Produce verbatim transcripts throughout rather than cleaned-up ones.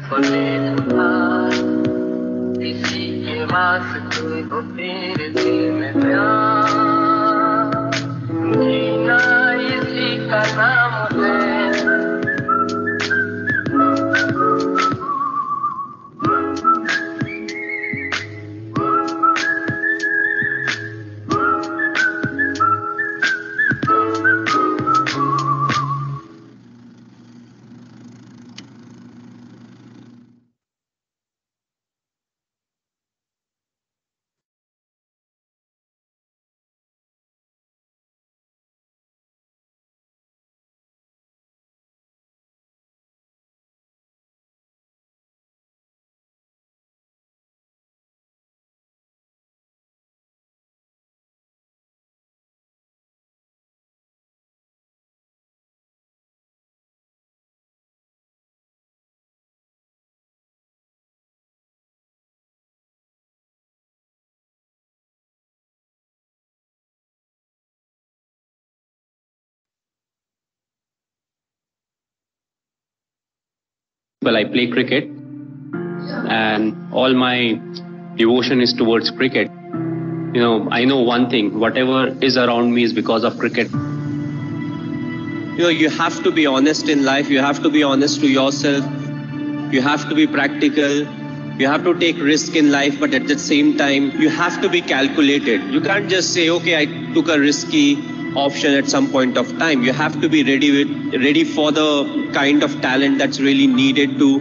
फले था किसी के वास्ते तो तेरे दिल में प्यार जीना इसी का नाम है। Well, I play cricket and all my devotion is towards cricket. You know, I know one thing, whatever is around me is because of cricket. You know, you have to be honest in life, you have to be honest to yourself, you have to be practical, you have to take risk in life, but at the same time, you have to be calculated. You can't just say, okay, I took a risky option at some point of time. You have to be ready with, ready for the kind of talent that's really needed to.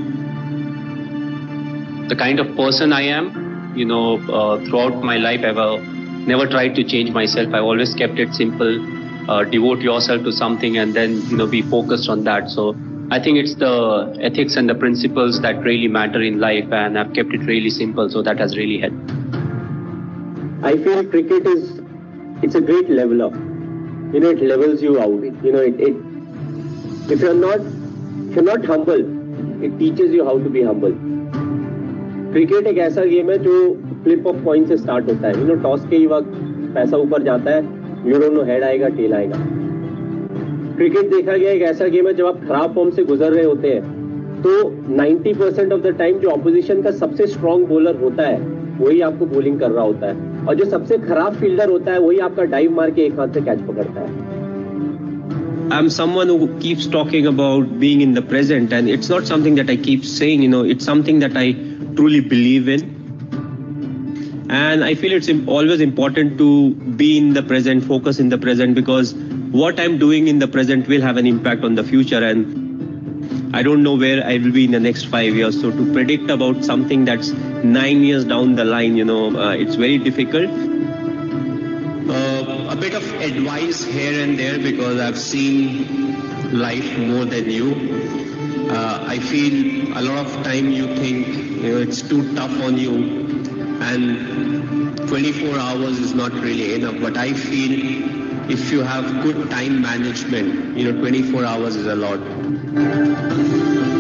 The kind of person I am, you know, uh, throughout my life, I've uh, never tried to change myself. I've always kept it simple. Uh, devote yourself to something and then, you know, be focused on that. So I think it's the ethics and the principles that really matter in life, and I've kept it really simple, so that has really helped. I feel cricket is, it's a great leveler. You know, it levels you out. You know, it, it if you're not, if you're not humble, it teaches you how to be humble. Cricket एक ऐसा game है जो flip of coin से start होता है. You know, toss के ही वक्त पैसा ऊपर जाता है, यू डोंट नो हेड आएगा टेल आएगा. क्रिकेट देखा गया एक ऐसा गेम है जब आप खराब फॉर्म से गुजर रहे होते हैं तो नब्बे परसेंट ऑफ द टाइम जो ऑपोजिशन का सबसे स्ट्रांग बॉलर होता है वही आपको बॉलिंग कर रहा होता है, और जो सबसे खराब फील्डर होता है वही आपका डाइव मार के एक हाथ से कैच पकड़ता है. I'm someone who keeps talking about being in the present, and it's not something that I keep saying, you know, it's something that I truly believe in. And I feel it's always important to be in the present, focus in the present, because what I'm doing in the present will have an impact on the future, and I don't know where I will be in the next five years. So to predict about something that's nine years down the line, you know, uh, it's very difficult. Uh, a bit of advice here and there, because I've seen life more than you. Uh, I feel a lot of time you think, you know, it's too tough on you, and twenty-four hours is not really enough. But I feel if you have good time management, you know, twenty-four hours is a lot.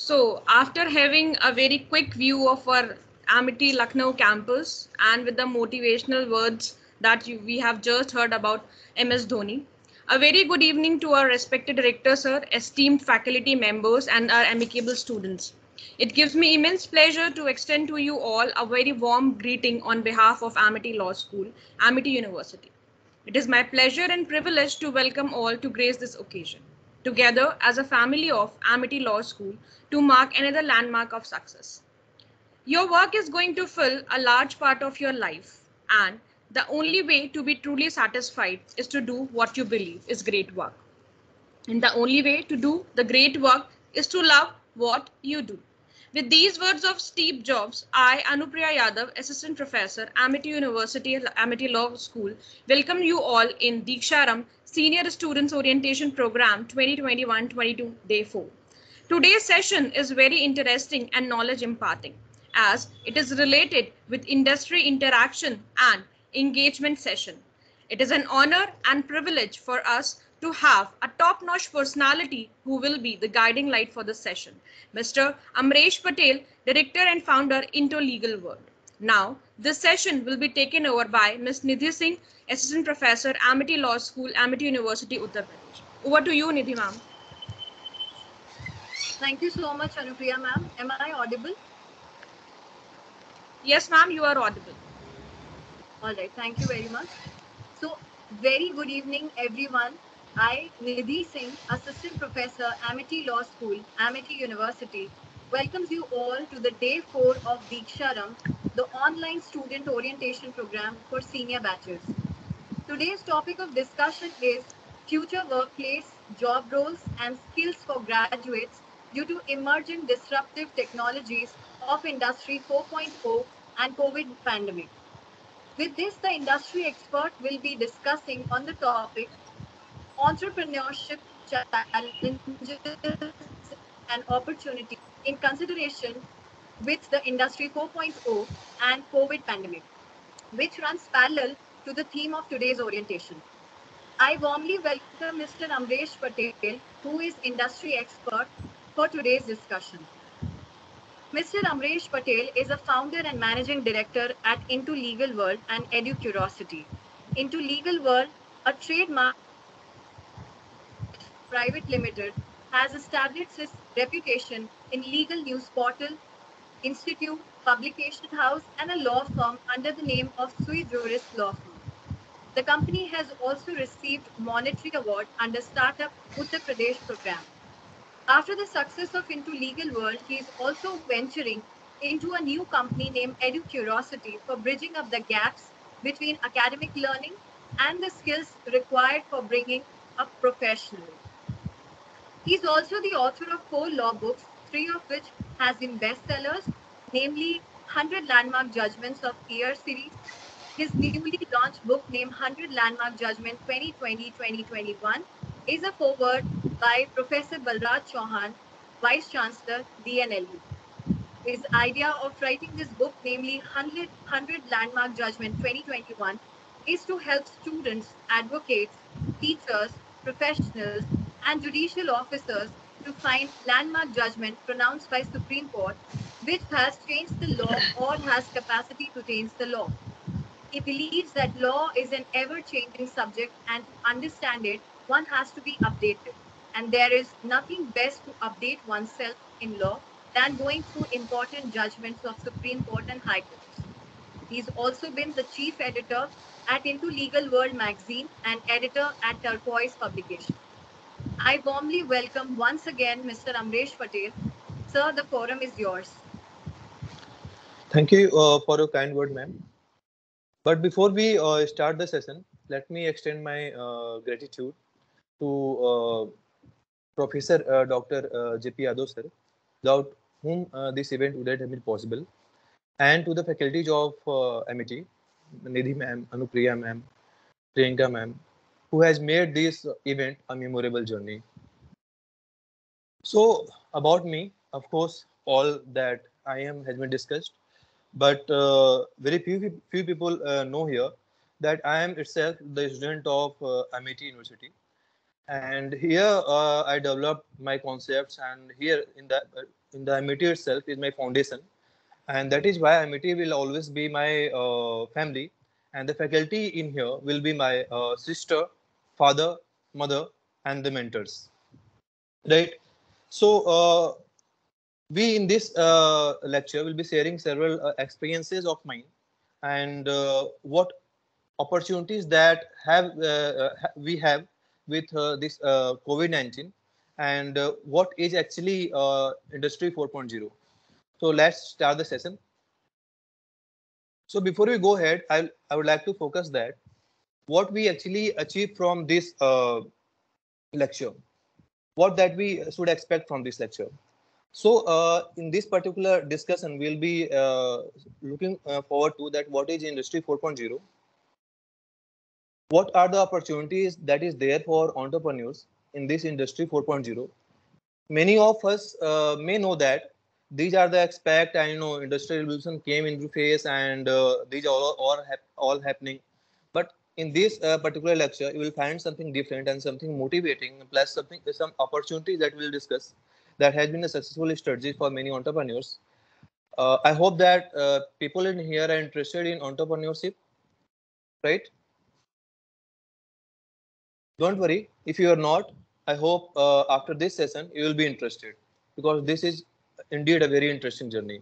So, after having a very quick view of our Amity Lucknow campus and with the motivational words that you, we have just heard about M S Dhoni, a very good evening to our respected director, sir, esteemed faculty members, and our amicable students. It gives me immense pleasure to extend to you all a very warm greeting on behalf of Amity Law School, Amity University. It is my pleasure and privilege to welcome all to grace this occasion, together as a family of Amity Law School, to mark another landmark of success. Your work is going to fill a large part of your life, and the only way to be truly satisfied is to do what you believe is great work. And the only way to do the great work is to love what you do. With these words of Steve Jobs, I, Anupriya Yadav, Assistant Professor, Amity University, Amity Law School, welcome you all in Diksharam Senior Students Orientation Program twenty twenty-one twenty-two, Day four. Today's session is very interesting and knowledge imparting, as it is related with industry interaction and engagement session. It is an honor and privilege for us to have a top-notch personality who will be the guiding light for this session, Mister Amresh Patel, Director and Founder, Into Legal World. Now, this session will be taken over by Miz Nidhi Singh, Assistant Professor, Amity Law School, Amity University, Uttar Pradesh. Over to you, Nidhi ma'am. Thank you so much, Anupriya ma'am. Am I audible? Yes, ma'am, you are audible. All right, thank you very much. So, very good evening, everyone. I, Nidhi Singh, Assistant Professor, Amity Law School, Amity University, welcomes you all to the day four of Diksharam, the online student orientation program for senior batches. Today's topic of discussion is future workplace, job roles, and skills for graduates due to emerging disruptive technologies of Industry four point oh and COVID pandemic. With this, the industry expert will be discussing on the topic entrepreneurship challenges and opportunities in consideration with the Industry four point oh and COVID pandemic, which runs parallel to the theme of today's orientation. I warmly welcome Mister Amresh Patel, who is industry expert, for today's discussion. Mister Amresh Patel is a founder and managing director at Into Legal World and EduCuriosity. Into Legal World, a trademark private limited, has established its reputation in legal news portal, institute, publication house, and a law firm under the name of Sui Juris Law Firm. The company has also received monetary award under Startup Uttar Pradesh program. After the success of Into Legal World, he is also venturing into a new company named EduCuriosity for bridging up the gaps between academic learning and the skills required for bringing up professionally. He is also the author of four law books, three of which has been bestsellers, namely one hundred Landmark Judgments of Year series. His newly launched book named one hundred Landmark Judgment twenty twenty to twenty twenty-one is a foreword by Professor Balraj Chauhan, Vice Chancellor, D N L U. His idea of writing this book, namely one hundred Landmark Judgment twenty twenty-one, is to help students, advocates, teachers, professionals, and judicial officers to find landmark judgment pronounced by Supreme Court, which has changed the law or has capacity to change the law. He believes that law is an ever-changing subject, and to understand it, one has to be updated. And there is nothing best to update oneself in law than going through important judgments of Supreme Court and High Courts. He's also been the chief editor at Into Legal World magazine and editor at Turquoise Publication. I warmly welcome once again Mister Amresh Patel. Sir, the forum is yours. Thank you uh, for your kind word, ma'am. But before we uh, start the session, let me extend my uh, gratitude to uh, Professor uh, Doctor Uh, J P Yadav sir, without whom uh, this event would have been possible, and to the faculties of uh, Amity, Nidhi ma'am, Anupriya ma'am, Priyanka ma'am, who has made this event a memorable journey. So about me, of course, all that I am has been discussed, but uh, very few few people uh, know here that I am itself the student of uh, Amity University, and here uh, I developed my concepts, and here in that uh, in the M I T itself is my foundation, and that is why M I T will always be my uh, family, and the faculty in here will be my uh, sister, father, mother, and the mentors. Right. So uh, we in this uh, lecture will be sharing several uh, experiences of mine, and uh, what opportunities that have uh, uh, we have with uh, this uh, COVID nineteen, and uh, what is actually uh, Industry four point oh. So let's start the session. So before we go ahead, I I would like to focus that what we actually achieve from this uh, lecture, what that we should expect from this lecture. So uh, in this particular discussion, we'll be uh, looking uh, forward to that what is Industry four point oh, what are the opportunities that is there for entrepreneurs in this Industry four point oh. Many of us uh, may know that these are the aspect, and you know industrial revolution came into phase, and uh, these are all all, hap all happening. But in this uh, particular lecture, you will find something different and something motivating, plus something some opportunities that we'll discuss that has been a successful strategy for many entrepreneurs. Uh, I hope that uh, people in here are interested in entrepreneurship, right? Don't worry, if you are not, I hope uh, after this session you will be interested, because this is indeed a very interesting journey.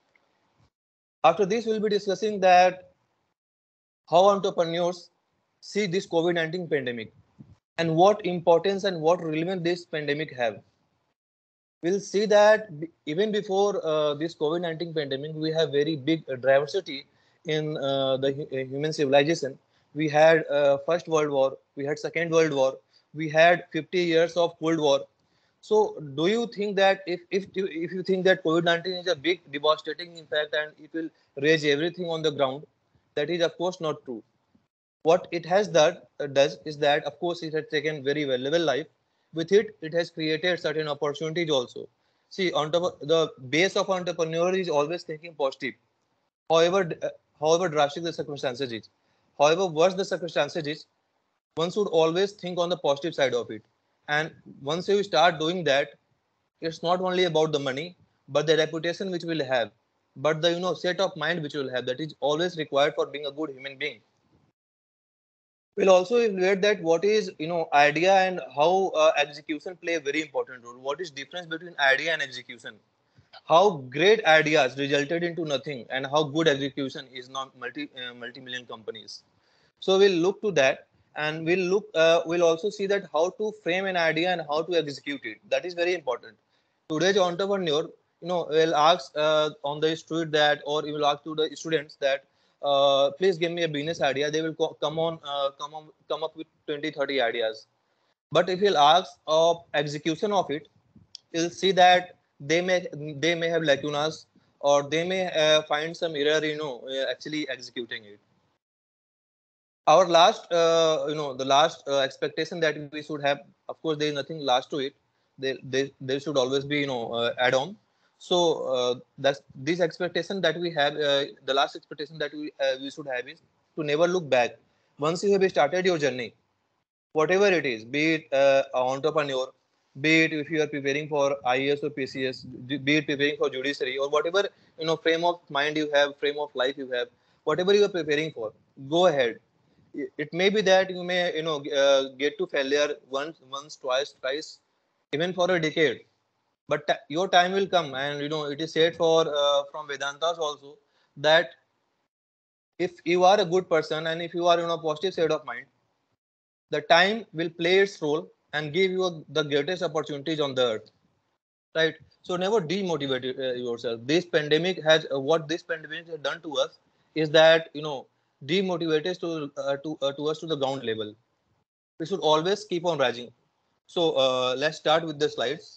After this, we'll be discussing that how entrepreneurs see this COVID nineteen pandemic and what importance and what relevance this pandemic have. We'll see that even before uh, this COVID nineteen pandemic, we have very big uh, diversity in uh, the uh, human civilization. We had uh, First World War, we had Second World War, we had fifty years of Cold War. So, do you think that if if you, if you think that COVID nineteen is a big devastating impact and it will raise everything on the ground, that is of course not true. What it has done uh, does is that of course it has taken very valuable life. With it, it has created certain opportunities also. See, the base of entrepreneur is always thinking positive. However, uh, however drastic the circumstances is, however worse the circumstances is, one should always think on the positive side of it. And once you start doing that, it's not only about the money, but the reputation which we'll have, but the you know set of mind which we'll have, that is always required for being a good human being. We'll also evaluate that what is you know idea and how uh, execution play a very important role. What is difference between idea and execution? How great ideas resulted into nothing, and how good execution is not multi uh, multi-million companies. So we'll look to that, and we'll look. Uh, we'll also see that how to frame an idea and how to execute it. That is very important. Today's entrepreneur, you know, will ask uh, on the street that, or you will ask to the students that, uh, please give me a business idea. They will co- come on, uh, come on, come up with twenty, thirty ideas. But if you'll ask of execution of it, you'll see that they may they may have lacunas, or they may uh, find some error, you know, uh, actually executing it. Our last, uh, you know, the last uh, expectation that we should have, of course, there is nothing last to it. There, there, there should always be, you know, uh, add on. So uh, that's this expectation that we have. Uh, the last expectation that we uh, we should have is to never look back. Once you have started your journey, whatever it is, be it uh, an entrepreneur, be it if you are preparing for I A S or P C S, be it preparing for judiciary, or whatever you know frame of mind you have, frame of life you have, whatever you are preparing for, go ahead. It may be that you may you know uh, get to failure once once twice thrice, even for a decade, but t- your time will come. And you know it is said for uh, from Vedantas also that if you are a good person and if you are in a positive state of mind, the time will play its role and give you a, the greatest opportunities on the earth, right? So never demotivate uh, yourself. This pandemic has uh, what this pandemic has done to us is that you know demotivate us to uh, to uh, to us to the ground level. We should always keep on rising. So uh, let's start with the slides.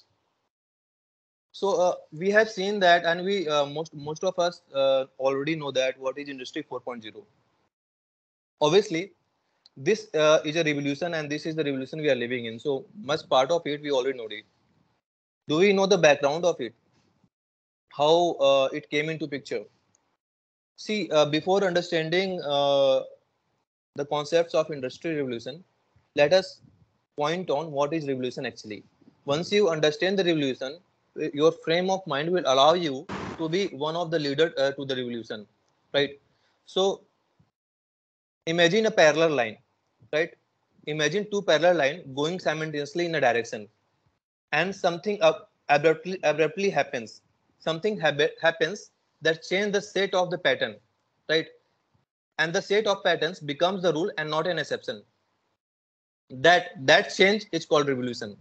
So uh, we have seen that, and we uh, most most of us uh, already know that what is Industry four point oh. Obviously, this uh, is a revolution, and this is the revolution we are living in. So much part of it we already know it. Do we know the background of it? How uh, it came into picture? See, uh, before understanding uh, the concepts of industrial revolution, let us point on what is revolution actually. Once you understand the revolution, your frame of mind will allow you to be one of the leader uh, to the revolution, right? So imagine a parallel line, right? Imagine two parallel lines going simultaneously in a direction, and something up abruptly abruptly happens. Something happens that change the set of the pattern, right? And the set of patterns becomes the rule and not an exception. That that change is called revolution.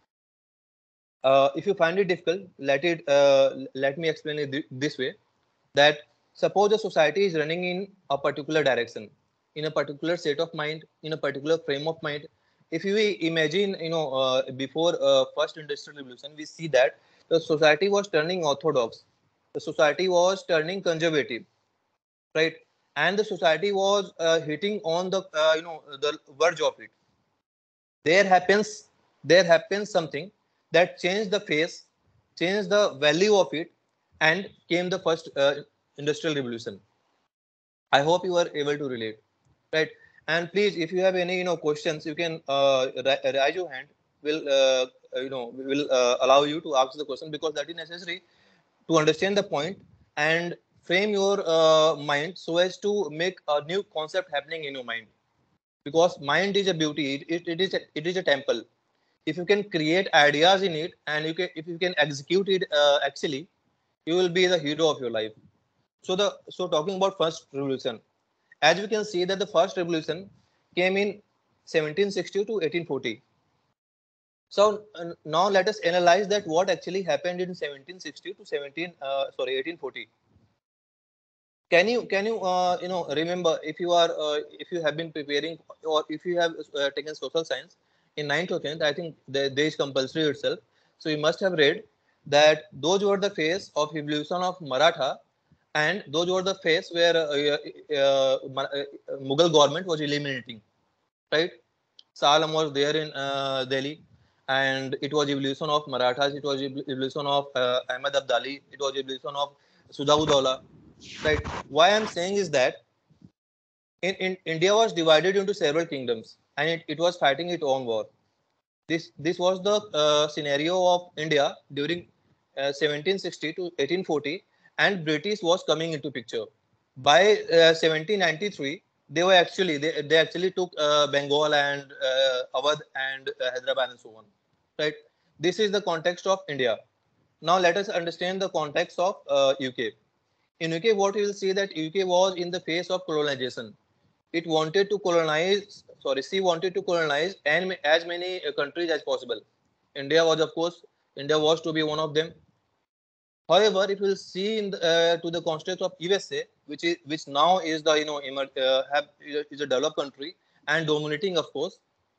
Uh, if you find it difficult, let it uh, let me explain it th this way. That suppose a society is running in a particular direction, in a particular state of mind, in a particular frame of mind. If we imagine, you know, uh, before uh, first industrial revolution, we see that the society was turning orthodox, the society was turning conservative, right? And the society was uh, hitting on the uh, you know the verge of it. There happens there happens something that changed the face, changed the value of it, and came the first uh, industrial revolution. I hope you are able to relate, right? And please, if you have any you know questions, you can uh, raise your hand. Will uh, you know will uh, allow you to ask the question, because that is necessary to understand the point and frame your uh, mind so as to make a new concept happening in your mind. Because mind is a beauty, it, it, it is a, it is a temple. If you can create ideas in it, and you can if you can execute it uh, actually, you will be the hero of your life. So the so talking about first revolution, as we can see that the first revolution came in seventeen sixty to eighteen forty. So uh, now let us analyze that what actually happened in seventeen sixty to seventeen uh, sorry eighteen forty. Can you can you uh, you know remember, if you are uh, if you have been preparing, or if you have uh, taken social science in ninth or tenth, I think the, there is compulsory itself. So you must have read that those were the phase of evolution of Maratha, and those were the phase where uh, uh, uh, Mughal government was eliminating, right? Shah Alam was there in uh, Delhi, and it was evolution of Marathas, it was evolution of uh, Ahmad Abdali, it was evolution of Sudauddaulah, right? Why I'm saying is that in, in India was divided into several kingdoms, and it, it was fighting its own war. This this was the uh, scenario of India during uh, seventeen sixty to eighteen forty, and British was coming into picture. By uh, seventeen ninety-three, they were actually they, they actually took uh, Bengal and uh, Awadh and uh, Hyderabad and so on, right? This is the context of India. Now let us understand the context of uh, U K. In U K, what you will see that U K was in the phase of colonization. It wanted to colonize, sorry, she wanted to colonize and as many uh, countries as possible. India was, of course, India was to be one of them. However, if you will see in the, uh, to the context of U S A, which is which now is the you know uh, have is a developed country and dominating, of course.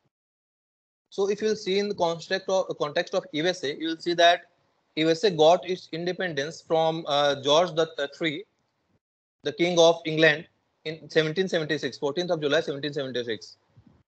So if you will see in the context of context of U S A, you will see that U S A got its independence from uh, George the Third, the King of England, in seventeen seventy-six, fourteenth of July, seventeen seventy-six.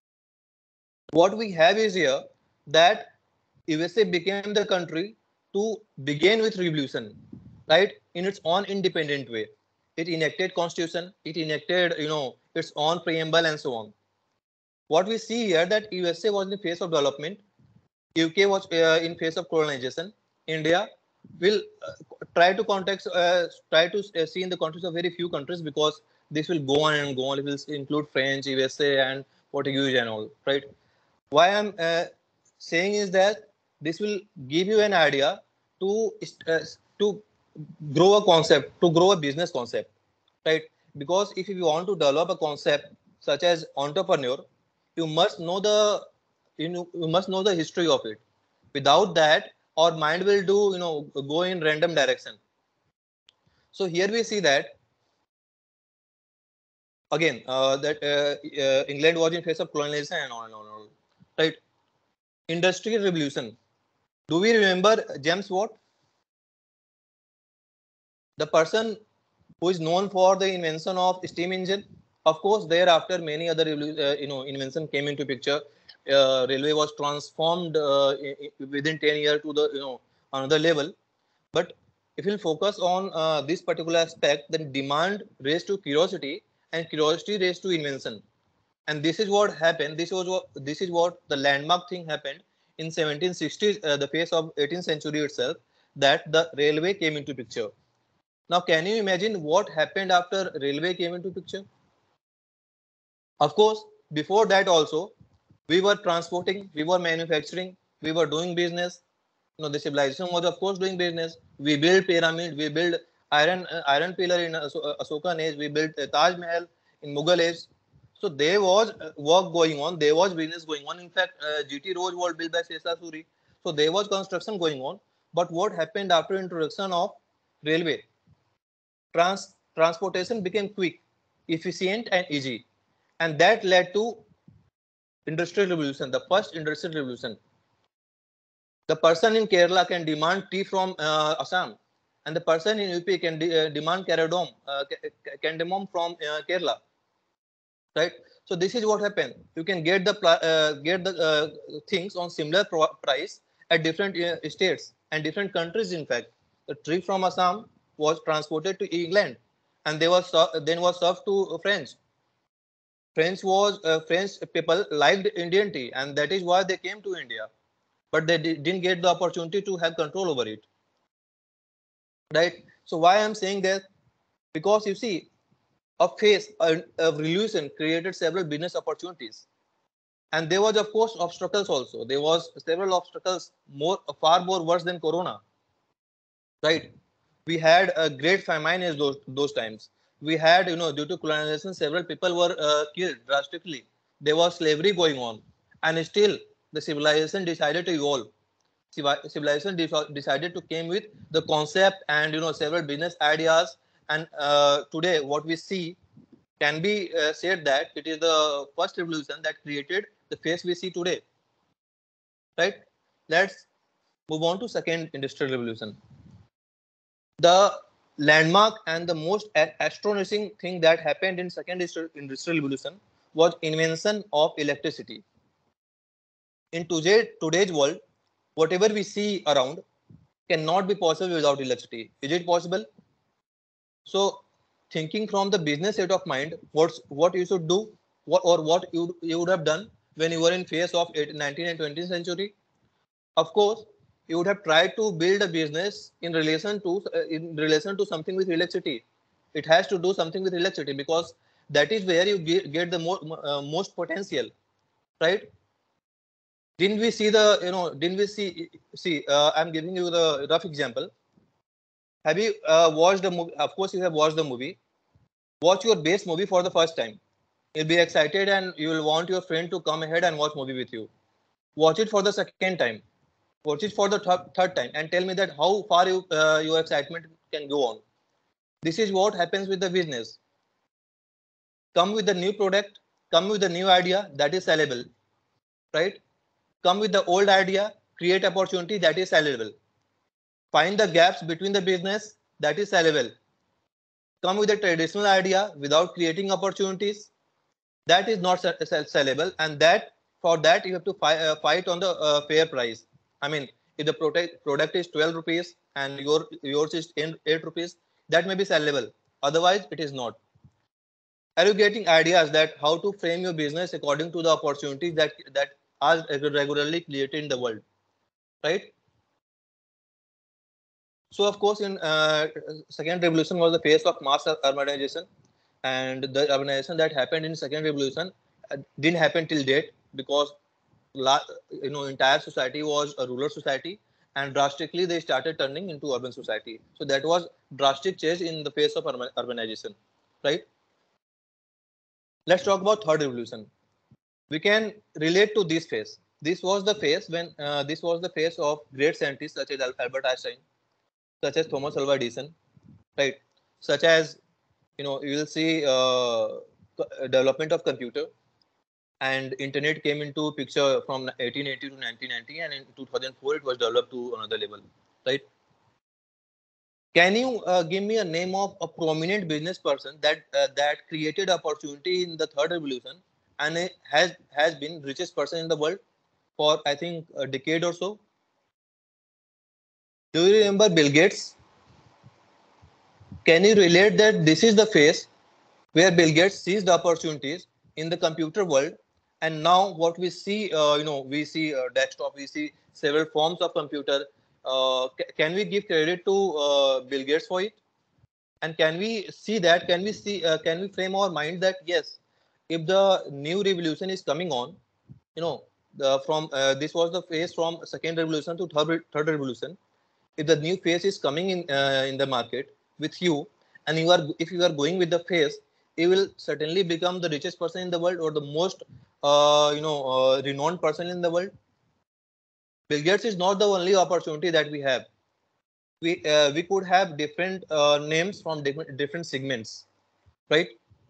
What we have is here that U S A became the country to begin with revolution, right? In its own independent way. It enacted constitution, it enacted, you know, its own preamble and so on. What we see here that U S A was in the phase of development, U K was uh, in phase of colonization. India will uh, try to context, uh, try to uh, see in the context of very few countries, because this will go on and go on. It will include French, U S A, and Portuguese and all, right? Why I'm uh, saying is that this will give you an idea to uh, to grow a concept, to grow a business concept, right? Because if you want to develop a concept such as entrepreneur, you must know the you know you must know the history of it. Without that, our mind will do you know go in random direction. So here we see that again uh, that uh, uh, England was in phase of colonization and all and all, and all, right? Industrial revolution. Do we remember James Watt? The person who is known for the invention of steam engine. Of course, thereafter many other uh, you know invention came into picture. Uh, railway was transformed uh, within ten years to the you know another level. But if we'll focus on uh, this particular aspect, then demand raised to curiosity, and curiosity raised to invention. And this is what happened. This was what this is what the landmark thing happened in seventeen sixties, uh, the phase of eighteenth century itself, that the railway came into picture. Now, can you imagine what happened after railway came into picture? Of course, before that also, we were transporting, we were manufacturing, we were doing business. You know, the civilization was of course doing business. We built pyramid, we built iron uh, iron pillar in Aso- Asokan age, we built uh, Taj Mahal in Mughal age. So there was uh, work going on, there was business going on. In fact, uh, G T Road was built by Sesa Suri. So there was construction going on. But what happened after introduction of railway? Trans transportation became quick, efficient, and easy, and that led to industrial revolution, the first industrial revolution. The person in Kerala can demand tea from uh, Assam, and the person in U P can de- uh, demand caradom, uh, cardamom from uh, Kerala, right? So this is what happened. You can get the uh, get the uh, things on similar pro- price at different uh, states and different countries. In fact, the tree from Assam was transported to England, and they was then was served to French. French was uh, French people liked Indian tea, and that is why they came to India. But they di- didn't get the opportunity to have control over it, right? So why I'm saying that? Because you see, a phase of revolution created several business opportunities, and there was of course obstacles also. There was several obstacles, more far more worse than Corona, right? We had a great famine in those those times. We had, you know, due to colonization, several people were uh, killed drastically. There was slavery going on, and still the civilization decided to evolve. Civilization decided to came with the concept and, you know, several business ideas. And uh, today, what we see can be uh, said that it is the first revolution that created the face we see today, right? Let's move on to second industrial revolution. The landmark and the most astonishing thing that happened in second industrial revolution was invention of electricity. In today, today's world, whatever we see around cannot be possible without electricity. Is it possible? So, thinking from the business state of mind, what's what you should do, what or what you you would have done when you were in phase of nineteenth and twentieth century. Of course, you would have tried to build a business in relation to uh, in relation to something with electricity. It has to do something with electricity because that is where you get, get the mo- uh, most potential, right? Didn't we see the, you know, didn't we see, see, uh, I'm giving you the rough example. Have you uh, watched the movie? Of course, you have watched the movie. Watch your base movie for the first time. You'll be excited and you will want your friend to come ahead and watch movie with you. Watch it for the second time. Watch it for the th- third time and tell me that how far you, uh, your excitement can go on. This is what happens with the business. Come with the new product, come with the new idea that is sellable, right? Come with the old idea, create opportunity that is sellable. Find the gaps between the business that is sellable. Come with a traditional idea without creating opportunities that is not sellable, and that for that you have to fi- uh, fight on the uh, fair price. I mean, if the product product is twelve rupees and your yours is eight rupees, that may be sellable. Otherwise, it is not. Are you getting ideas that how to frame your business according to the opportunities that that are regularly created in the world, right? So of course, in uh, second revolution was the phase of mass urbanization, and the urbanization that happened in second revolution uh, didn't happen till date because la- you know, entire society was a rural society, and drastically they started turning into urban society. So that was drastic change in the phase of urban- urbanization, right? Let's talk about third revolution. We can relate to this phase. This was the phase when uh, this was the phase of great scientists such as Albert Einstein, such as Thomas Alva Edison, right? Such as, you know, you will see uh, development of computer, and internet came into picture from eighteen eighty to nineteen ninety, and in two thousand four it was developed to another level, right? Can you uh, give me a name of a prominent business person that uh, that created opportunity in the third revolution and it has has been richest person in the world for I think a decade or so? Do you remember Bill Gates? Can you relate that this is the phase where Bill Gates sees the opportunities in the computer world, and now what we see, uh, you know, we see uh, desktop, we see several forms of computer, uh, ca- can we give credit to uh, Bill Gates for it? And can we see that? Can we see? Uh, can we frame our mind that yes, if the new revolution is coming on, you know, the, from uh, this was the phase from second revolution to third, re- third revolution. If the new phase is coming in uh, in the market with you, and you are if you are going with the phase, you will certainly become the richest person in the world or the most uh, you know uh, renowned person in the world. Bill Gates is not the only opportunity that we have. We uh, we could have different uh, names from different different segments, right?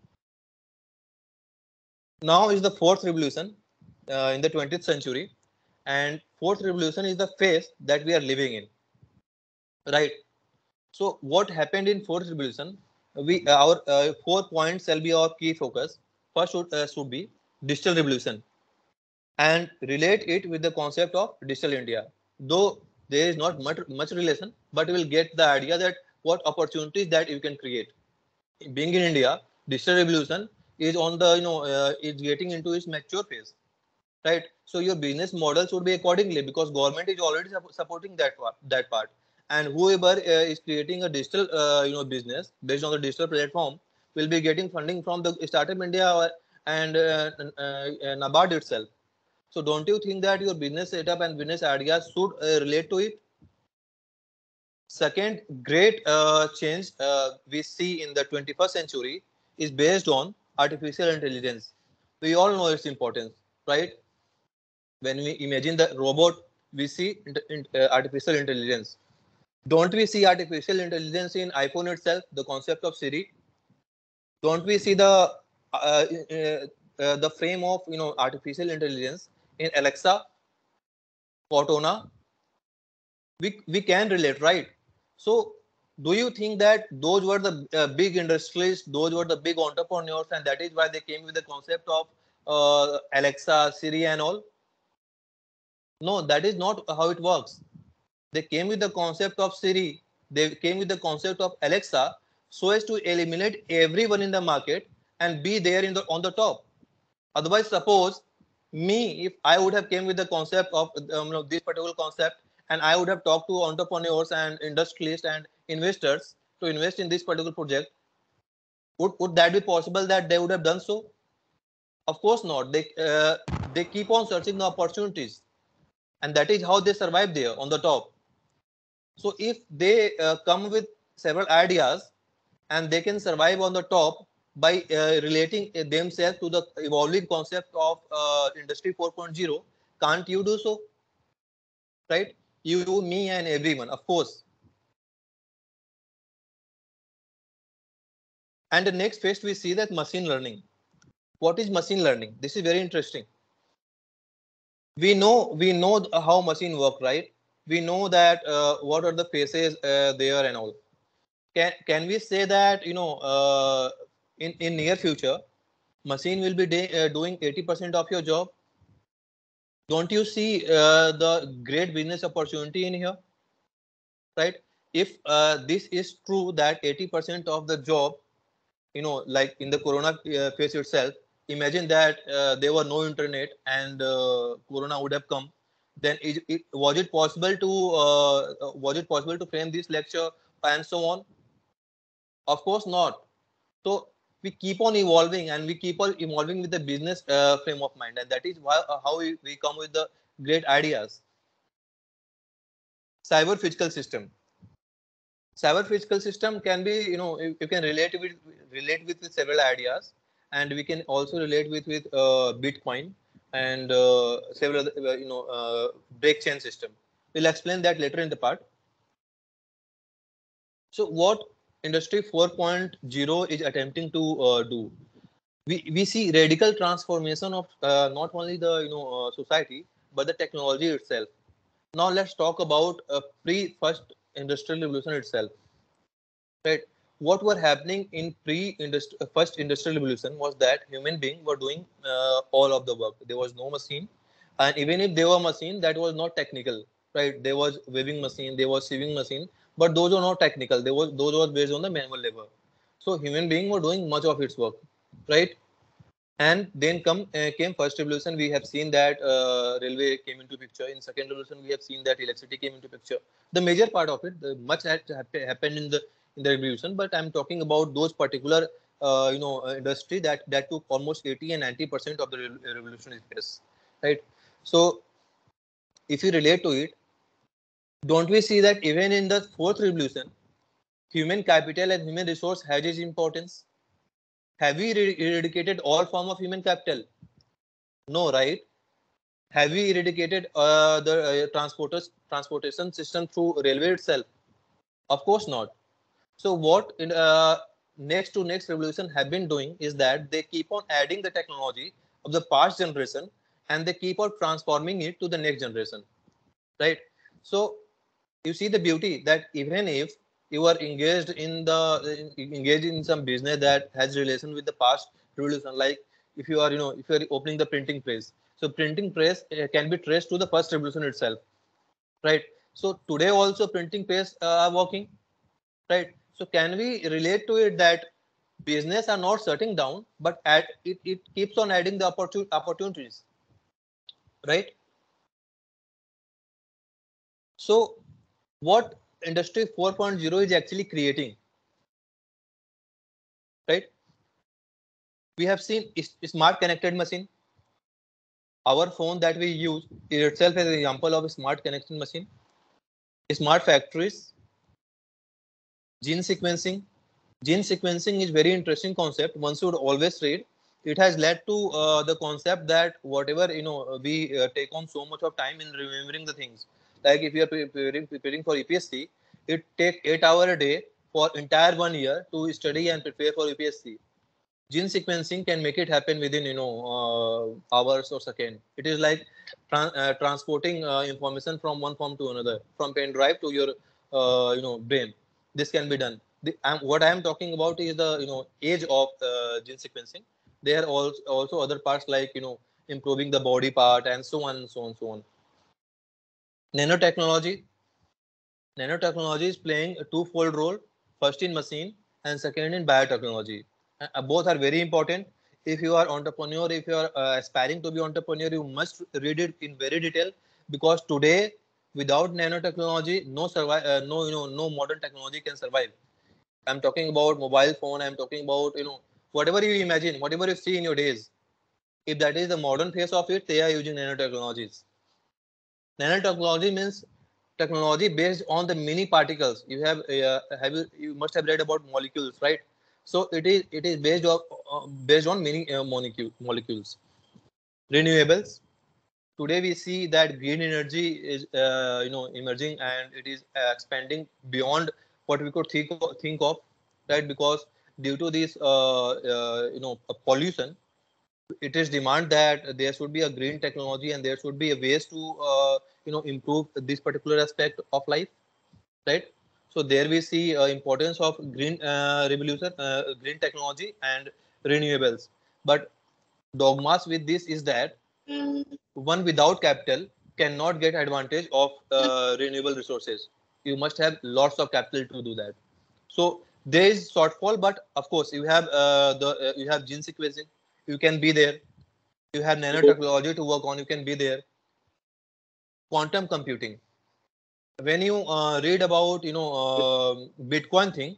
Now is the fourth revolution uh, in the twentieth century, and fourth revolution is the phase that we are living in, right? So what happened in fourth revolution? We uh, our uh, four points shall be our key focus. First should, uh, should be digital revolution, and relate it with the concept of digital India. Though there is not much much relation, but we will get the idea that what opportunities that you can create. Being in India, digital revolution is on the you know uh, is getting into its mature phase, right? So your business model should be accordingly because government is already sup- supporting that part, that part, and whoever uh, is creating a digital uh, you know business based on the digital platform will be getting funding from the Startup India or, and uh, uh, uh, NABARD itself. So don't you think that your business setup and business ideas should uh, relate to it? Second great uh, change uh, we see in the twenty-first century is based on artificial intelligence. We all know its importance, right? When we imagine the robot, we see uh, artificial intelligence. Don't we see artificial intelligence in iPhone itself, the concept of Siri? Don't we see the uh, uh, uh, the frame of you know artificial intelligence in Alexa, Cortana? We we can relate, right? So do you think that those were the uh, big industries, those were the big entrepreneurs, and that is why they came with the concept of uh, Alexa, Siri, and all? No, that is not how it works. They came with the concept of Siri, they came with the concept of Alexa so as to eliminate everyone in the market and be there in the on the top. Otherwise, suppose me, if I would have came with the concept of um, you know, this particular concept, and I would have talked to entrepreneurs and industrialists and investors to invest in this particular project, would, would that be possible that they would have done so? Of course not. They uh, they keep on searching the opportunities, and that is how they survive there on the top. So if they uh, come with several ideas and they can survive on the top by uh, relating themselves to the evolving concept of uh, industry four point oh, can't you do so? Right? You, me, and everyone, of course. And the next phase we see that machine learning. What is machine learning? This is very interesting. We know we know how machine work, right? We know that uh, what are the phases uh, there and all. Can can we say that you know uh, in in near future machine will be de- uh, doing eighty percent of your job? Don't you see uh, the great business opportunity in here, right? If uh, this is true that eighty percent of the job, you know, like in the corona uh, phase itself, imagine that uh, there were no internet and uh, corona would have come, then it, it, was it possible to uh, was it possible to frame this lecture and so on? Of course not. So we keep on evolving and we keep on evolving with the business uh, frame of mind, and that is why, uh, how we, we come with the great ideas. Cyber physical system. Cyber physical system can be, you know, you, you can relate with relate with, with several ideas, and we can also relate with with uh, Bitcoin and uh, several other, uh, you know uh, break chain system. We'll explain that later in the part. So what Industry four point oh is attempting to uh, do? We, we see radical transformation of uh, not only the you know uh, society but the technology itself. Now let's talk about uh, pre first industrial revolution itself, right? What were happening in pre uh, first industrial revolution was that human beings were doing uh, all of the work. There was no machine, and even if there were machine, that was not technical, right? There was weaving machine, there was sewing machine, but those were not technical. There was those were based on the manual labor. So human beings were doing much of its work, right? And then come uh, came first revolution. We have seen that uh, railway came into picture. In second revolution, we have seen that electricity came into picture. The major part of it, the, much had happened in the in the revolution, but I'm talking about those particular uh, you know uh, industry that that took almost eighty and ninety percent of the re- revolutionary phase, right? So if you relate to it, don't we see that even in the fourth revolution, human capital and human resource has its importance? Have we eradicated all form of human capital? No, right? Have we eradicated uh, the uh, transporters transportation system through railway itself? Of course not. So what in, uh, next to next revolution have been doing is that they keep on adding the technology of the past generation and they keep on transforming it to the next generation, right? So you see the beauty that even if you are engaged in the in, engaged in some business that has relation with the past revolution, like if you are you know if you are opening the printing press, so printing press uh, can be traced to the first revolution itself, right? So today also printing press uh, are working, right? So can we relate to it that business are not shutting down, but at it, it keeps on adding the opportun- opportunities, right? So what industry four point oh is actually creating, right? We have seen smart connected machine. Our phone that we use itself is an example of a smart connected machine. Smart factories, gene sequencing. Gene sequencing is very interesting concept. One should always read. It has led to uh, the concept that whatever you know we uh, take on so much of time in remembering the things. Like if you are preparing, preparing for U P S C, it take eight hour a day for entire one year to study and prepare for U P S C. Gene sequencing can make it happen within you know uh, hours or second. It is like tra- uh, transporting uh, information from one form to another, from pen drive to your uh, you know brain. This can be done. The, I'm, what I am talking about is the you know age of uh, gene sequencing. There are also, also other parts like you know improving the body part and so on and so on so on. Nanotechnology. Nanotechnology is playing a two-fold role, first in machine and second in biotechnology. Uh, both are very important. If you are entrepreneur, if you are uh, aspiring to be entrepreneur, you must read it in very detail because today, without nanotechnology, no survive, uh, no you know, no modern technology can survive. I'm talking about mobile phone. I'm talking about you know whatever you imagine, whatever you see in your days. If that is the modern phase of it, they are using nanotechnologies. Nanotechnology means technology based on the mini particles. You have uh, have you, you must have read about molecules, right? So it is it is based on uh, based on many uh, molecule, molecules. Renewables. Today we see that green energy is uh, you know emerging and it is uh, expanding beyond what we could think of, think of, right? Because due to this uh, uh, you know pollution, it is demand that there should be a green technology and there should be a ways to uh, you know improve this particular aspect of life, right? So there we see uh, importance of green uh, revolution, uh, green technology and renewables. But dogmas with this is that one without capital cannot get advantage of uh, renewable resources. You must have lots of capital to do that. So there is shortfall, but of course you have uh, the uh, you have gene sequencing. You can be there. You have nanotechnology to work on. You can be there. Quantum computing. When you uh, read about you know uh, Bitcoin thing,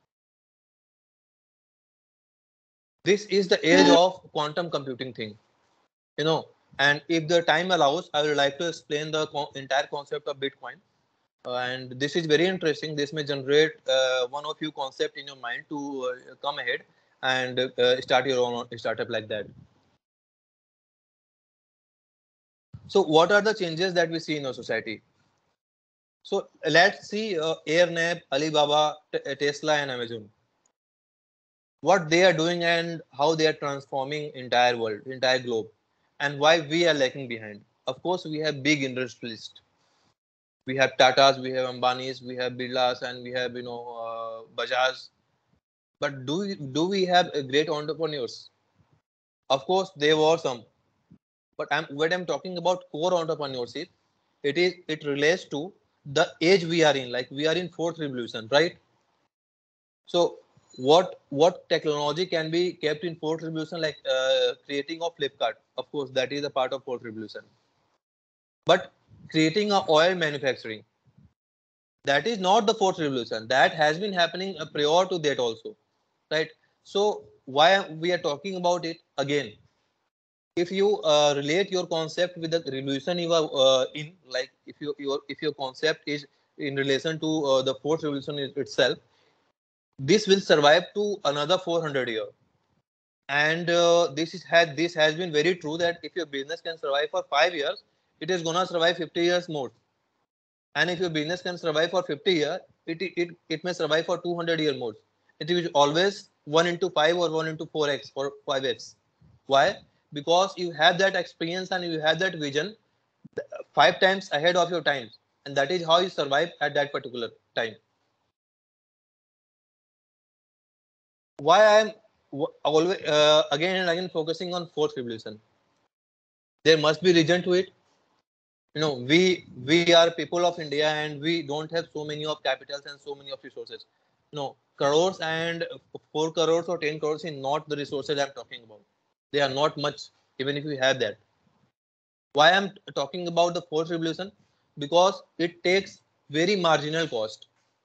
this is the age of quantum computing thing. You know, and if the time allows, I would like to explain the co- entire concept of Bitcoin. Uh, and this is very interesting. This may generate uh, one or few concept in your mind to uh, come ahead and uh, start your own startup like that. So, what are the changes that we see in our society? So, let's see uh, AirNav, Alibaba, T- Tesla, and Amazon. What they are doing and how they are transforming entire world, entire globe, and why we are lagging behind. Of course, we have big industrialists. We have Tatas, we have Ambanis, we have Birlas, and we have you know uh, Bajaj. But do we, do we have a great entrepreneurs? Of course, there were some. But I'm, what I'm talking about core entrepreneurship, it is it relates to the age we are in. Like we are in fourth revolution, right? So what what technology can be kept in fourth revolution, like uh, creating of Flipkart. Of course, that is a part of fourth revolution. But creating a oil manufacturing, that is not the fourth revolution. That has been happening prior to that also, right? So why we are talking about it again? If you uh, relate your concept with the revolution you are uh, in, like if you your if your concept is in relation to uh, the fourth revolution itself, this will survive to another four hundred years. And uh, this is had this has been very true that if your business can survive for five years, it is gonna survive fifty years more. And if your business can survive for fifty years, it it, it may survive for two hundred years more. It is always one into five or one into four x or five x. Why? Because you have that experience and you have that vision five times ahead of your time, and that is how you survive at that particular time. Why I am always uh, again and again focusing on fourth revolution? There must be reason to it. You know, we we are people of India and we don't have so many of capitals and so many of resources. No, crores and four crores or ten crores is not the resources I'm talking about. They are not much, even if we have that. Why I'm talking about the fourth revolution? Because it takes very marginal cost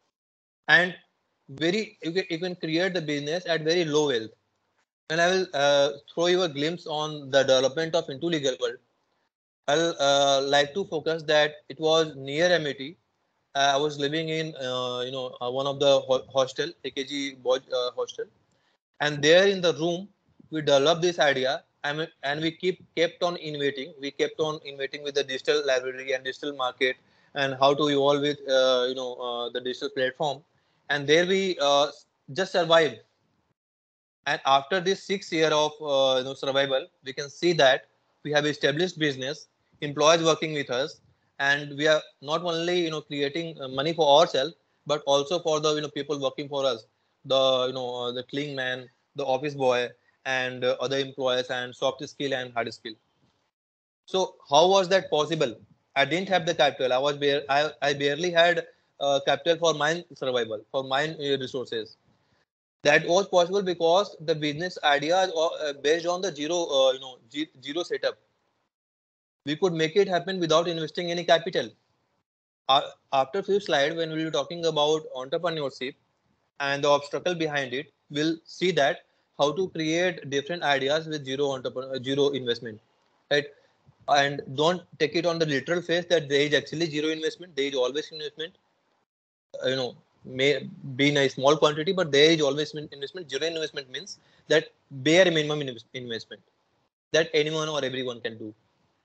and very you can, you can create the business at very low wealth. And I will uh, throw you a glimpse on the development of Into Legal World. I'll uh, like to focus that it was near M I T. Uh, I was living in uh, you know uh, one of the ho- hostel, A K G boys uh, hostel, and there in the room we developed this idea, and, and we keep kept on innovating. We kept on innovating with the digital library and digital market, and how to evolve with uh, you know uh, the digital platform. And there we uh, just survived. And after this six year of uh, you know, survival, we can see that we have established business, employees working with us, and we are not only you know creating uh, money for ourselves, but also for the you know people working for us, the you know uh, the clean man, the office boy, and uh, other employees, and soft skill and hard skill. So how was that possible? I didn't have the capital. I was bare, I, I barely had uh, capital for my survival, for my uh, resources. That was possible because the business idea is uh, based on the zero uh, you know g- zero setup. We could make it happen without investing any capital. uh, After few slides, when we were talking about entrepreneurship and the obstacle behind it, we'll see that how to create different ideas with zero entrepreneur zero investment, right? And don't take it on the literal face that there is actually zero investment. There is always investment. Uh, you know may be in a small quantity, but there is always investment. Zero investment means that bare minimum investment that anyone or everyone can do.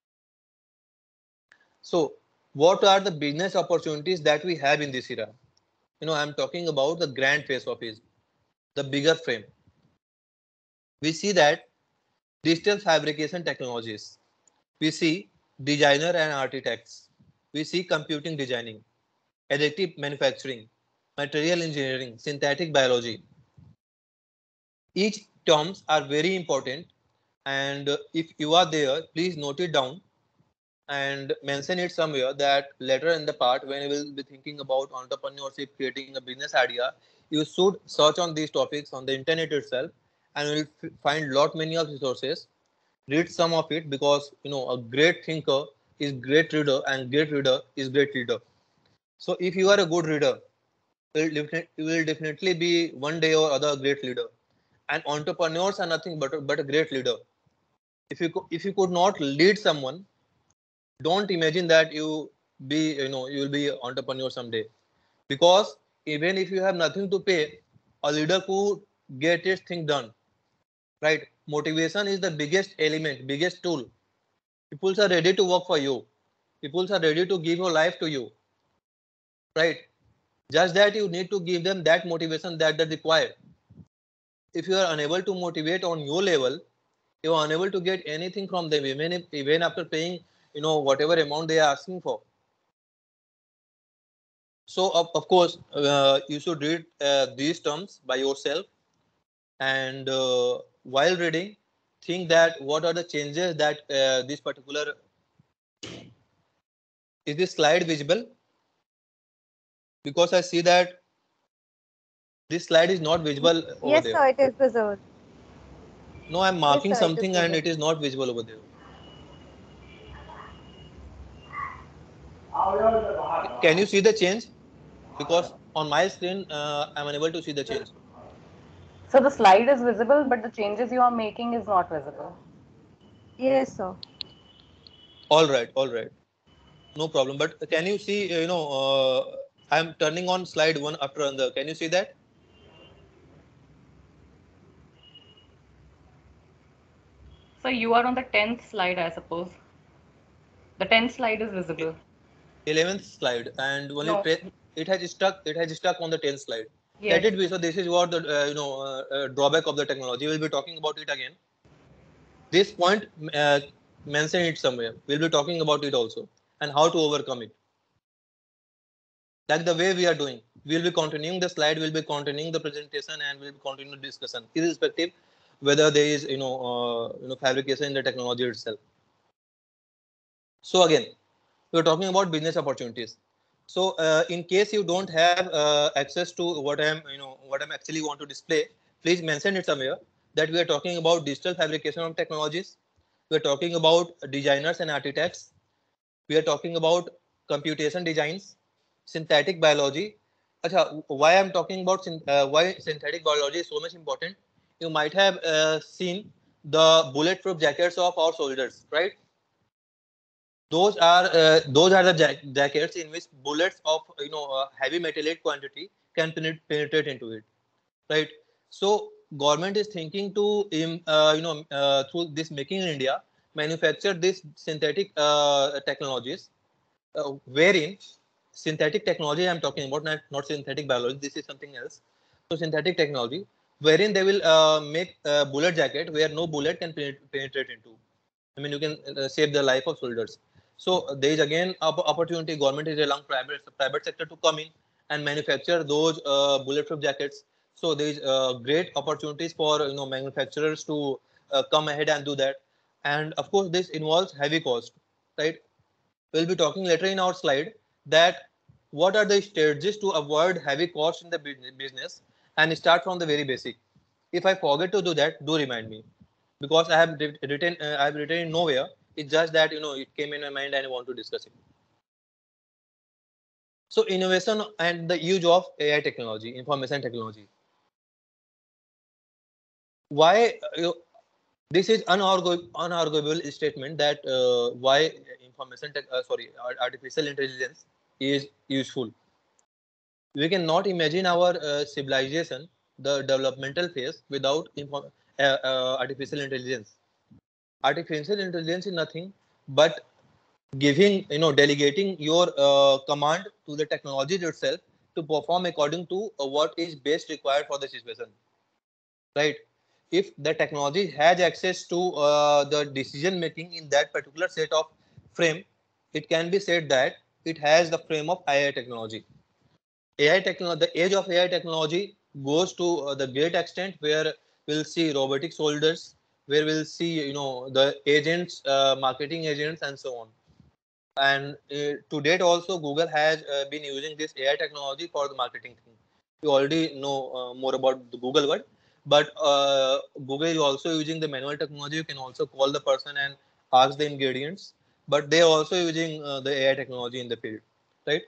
So what are the business opportunities that we have in this era? You know I'm talking about the grand face of it, the bigger frame. We see that digital fabrication technologies, we see designer and architects, we see computing designing, additive manufacturing, material engineering, synthetic biology. Each terms are very important, and uh, if you are there, please note it down and mention it somewhere that later in the part when you will be thinking about entrepreneurship, creating a business idea, you should search on these topics on the internet itself, and you will find lot many of resources. Read some of it, because you know a great thinker is great reader, and great reader is great leader. So if you are a good reader, you will definitely be one day or other a great leader. And entrepreneurs are nothing but a, but a great leader. If you if you could not lead someone, don't imagine that you be you know you will be an entrepreneur someday. Because even if you have nothing to pay, a leader could get his thing done, right? Motivation is the biggest element, biggest tool. People are ready to work for you. People are ready to give your life to you, right? Just that you need to give them that motivation that they require. If you are unable to motivate on your level, you are unable to get anything from them, even if, even after paying you know whatever amount they are asking for. So of, of course uh, you should read uh, these terms by yourself, and uh, while reading, think that what are the changes that uh, this particular, is this slide visible? Because I see that This slide is not visible over Yes, there. sir, it is visible. No, I'm Yes, marking sir, it is something and visible. it is not visible over there. Can you see the change? Because on my screen, uh, I'm unable to see the change. So the slide is visible, but the changes you are making is not visible. Yes, sir. All right, all right. No problem. But can you see, you know, uh, I'm turning on slide one after another. Can you see that? So you are on the tenth slide, I suppose. The tenth slide is visible. eleventh slide, and when you No. press, it has stuck. It has stuck on the tenth slide. Yes. Let it be. So this is what the uh, you know uh, uh, drawback of the technology. We'll be talking about it again. This point uh, mention it somewhere. We'll be talking about it also and how to overcome it. Like the way we are doing, we'll be continuing the slide. We'll be continuing the presentation, and we'll be continuing the discussion, irrespective whether there is you know uh, you know fabrication in the technology itself. So again, we're talking about business opportunities. So uh, in case you don't have uh, access to what I'm you know what I'm actually want to display, please mention it somewhere that we are talking about digital fabrication of technologies. We're talking about designers and architects. We are talking about computation designs, synthetic biology. Achha, why I'm talking about uh, why synthetic biology is so much important? You might have uh, seen the bulletproof jackets of our soldiers, right? Those are uh, those are the jack- jackets in which bullets of you know uh, heavy metallate quantity can penet- penetrate into it, right? So government is thinking to um, uh, you know uh, through this making in India manufacture this synthetic uh, technologies, uh, wherein synthetic technology I'm talking about, not, not synthetic biology. This is something else. So synthetic technology, wherein they will uh, make a bullet jacket where no bullet can penetrate into. I mean, you can uh, save the life of soldiers. So uh, there is again op- opportunity. Government is allowing private private sector to come in and manufacture those uh, bulletproof jackets. So there is uh, great opportunities for you know manufacturers to uh, come ahead and do that. And of course, this involves heavy cost, right? We'll be talking later in our slide that what are the strategies to avoid heavy costs in the business and start from the very basic. If I forget to do that, do remind me, because I have written uh, I have written in nowhere. It's just that you know it came in my mind and I want to discuss it. So innovation and the use of A I technology, information technology. Why uh, you, this is unarguable, unarguable statement that uh, why information tech, uh, sorry artificial intelligence is useful. We cannot imagine our uh, civilization, the developmental phase, without inform- uh, uh, artificial intelligence. Artificial intelligence is nothing but giving, you know, delegating your uh, command to the technology itself to perform according to uh, what is best required for the situation, right? If the technology has access to uh, the decision making in that particular set of frame, it can be said that it has the frame of A I technology. A I technology, the age of A I technology goes to uh, the great extent where we'll see robotic soldiers, where we'll see you know the agents, uh, marketing agents, and so on. And uh, to date, also Google has uh, been using this A I technology for the marketing thing. You already know uh, more about the Google word, but uh, Google is also using the manual technology. You can also call the person and ask the ingredients, but they are also using uh, the A I technology in the field, right?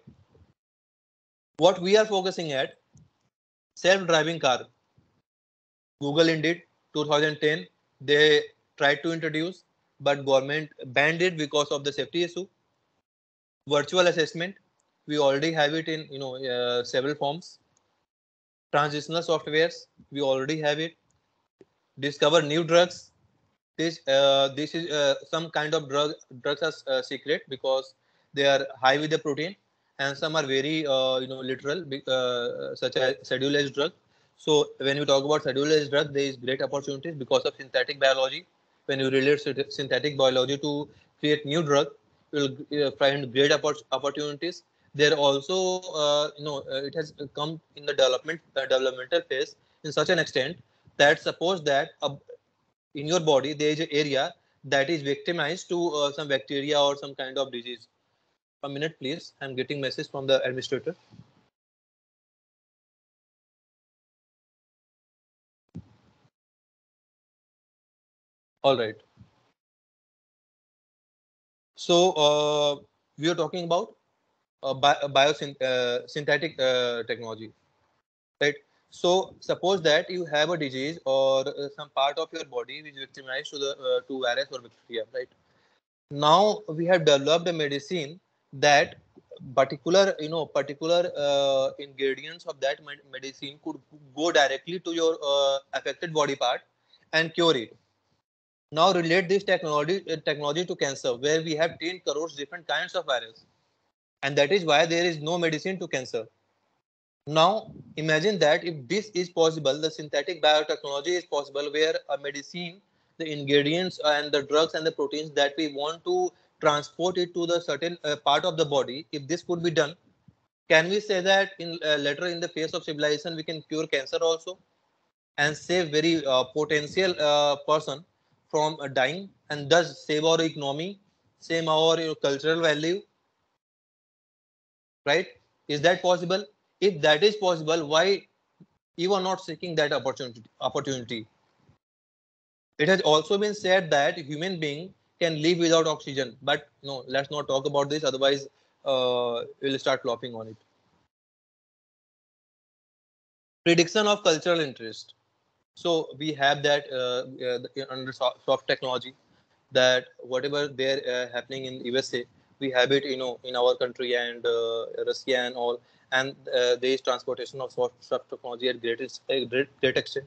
What we are focusing at, self-driving car. Google indeed, two thousand ten, they tried to introduce, but government banned it because of the safety issue. Virtual assessment, we already have it in you know uh, several forms. Transitional softwares, we already have it. Discover new drugs. This uh, this is uh, some kind of drug drugs are uh, secret because they are high with the protein, and some are very uh, you know literal, uh, such as schedule-based drug. So when you talk about schedule-based drug, there is great opportunities because of synthetic biology. When you relate synthetic biology to create new drug, you will uh, find great opportunities. There also uh, you know uh, it has come in the development uh, developmental phase in such an extent that suppose that a in your body there is an area that is victimized to uh, some bacteria or some kind of disease. A minute please, I'm getting message from the administrator. All right. So uh, we are talking about uh, bi biosynthetic uh, synthetic, uh, technology, right? So suppose that you have a disease or uh, some part of your body which is victimized to the uh, to virus or bacteria, right? Now we have developed a medicine that particular you know particular uh, ingredients of that med medicine could go directly to your uh, affected body part and cure it. Now relate this technology uh, technology to cancer, where we have ten crores different kinds of virus, and that is why there is no medicine to cancer. Now imagine that if this is possible, the synthetic biotechnology is possible, where a medicine, the ingredients and the drugs and the proteins that we want to transport it to the certain uh, part of the body, if this could be done, can we say that in uh, later in the phase of civilization we can cure cancer also and save very uh, potential uh, person from uh, dying, and thus save our economy, save our you know, cultural value, right? Is that possible? If that is possible, why you are not seeking that opportunity? Opportunity. It has also been said that human being can live without oxygen, but no, let's not talk about this. Otherwise, uh, we'll start laughing on it. Prediction of cultural interest. So we have that uh, uh, under soft technology, that whatever they're uh, happening in U S A, we have it, you know, in our country and uh, Russia and all, and uh, there is transportation of soft, soft technology at greatest uh, great, great extent.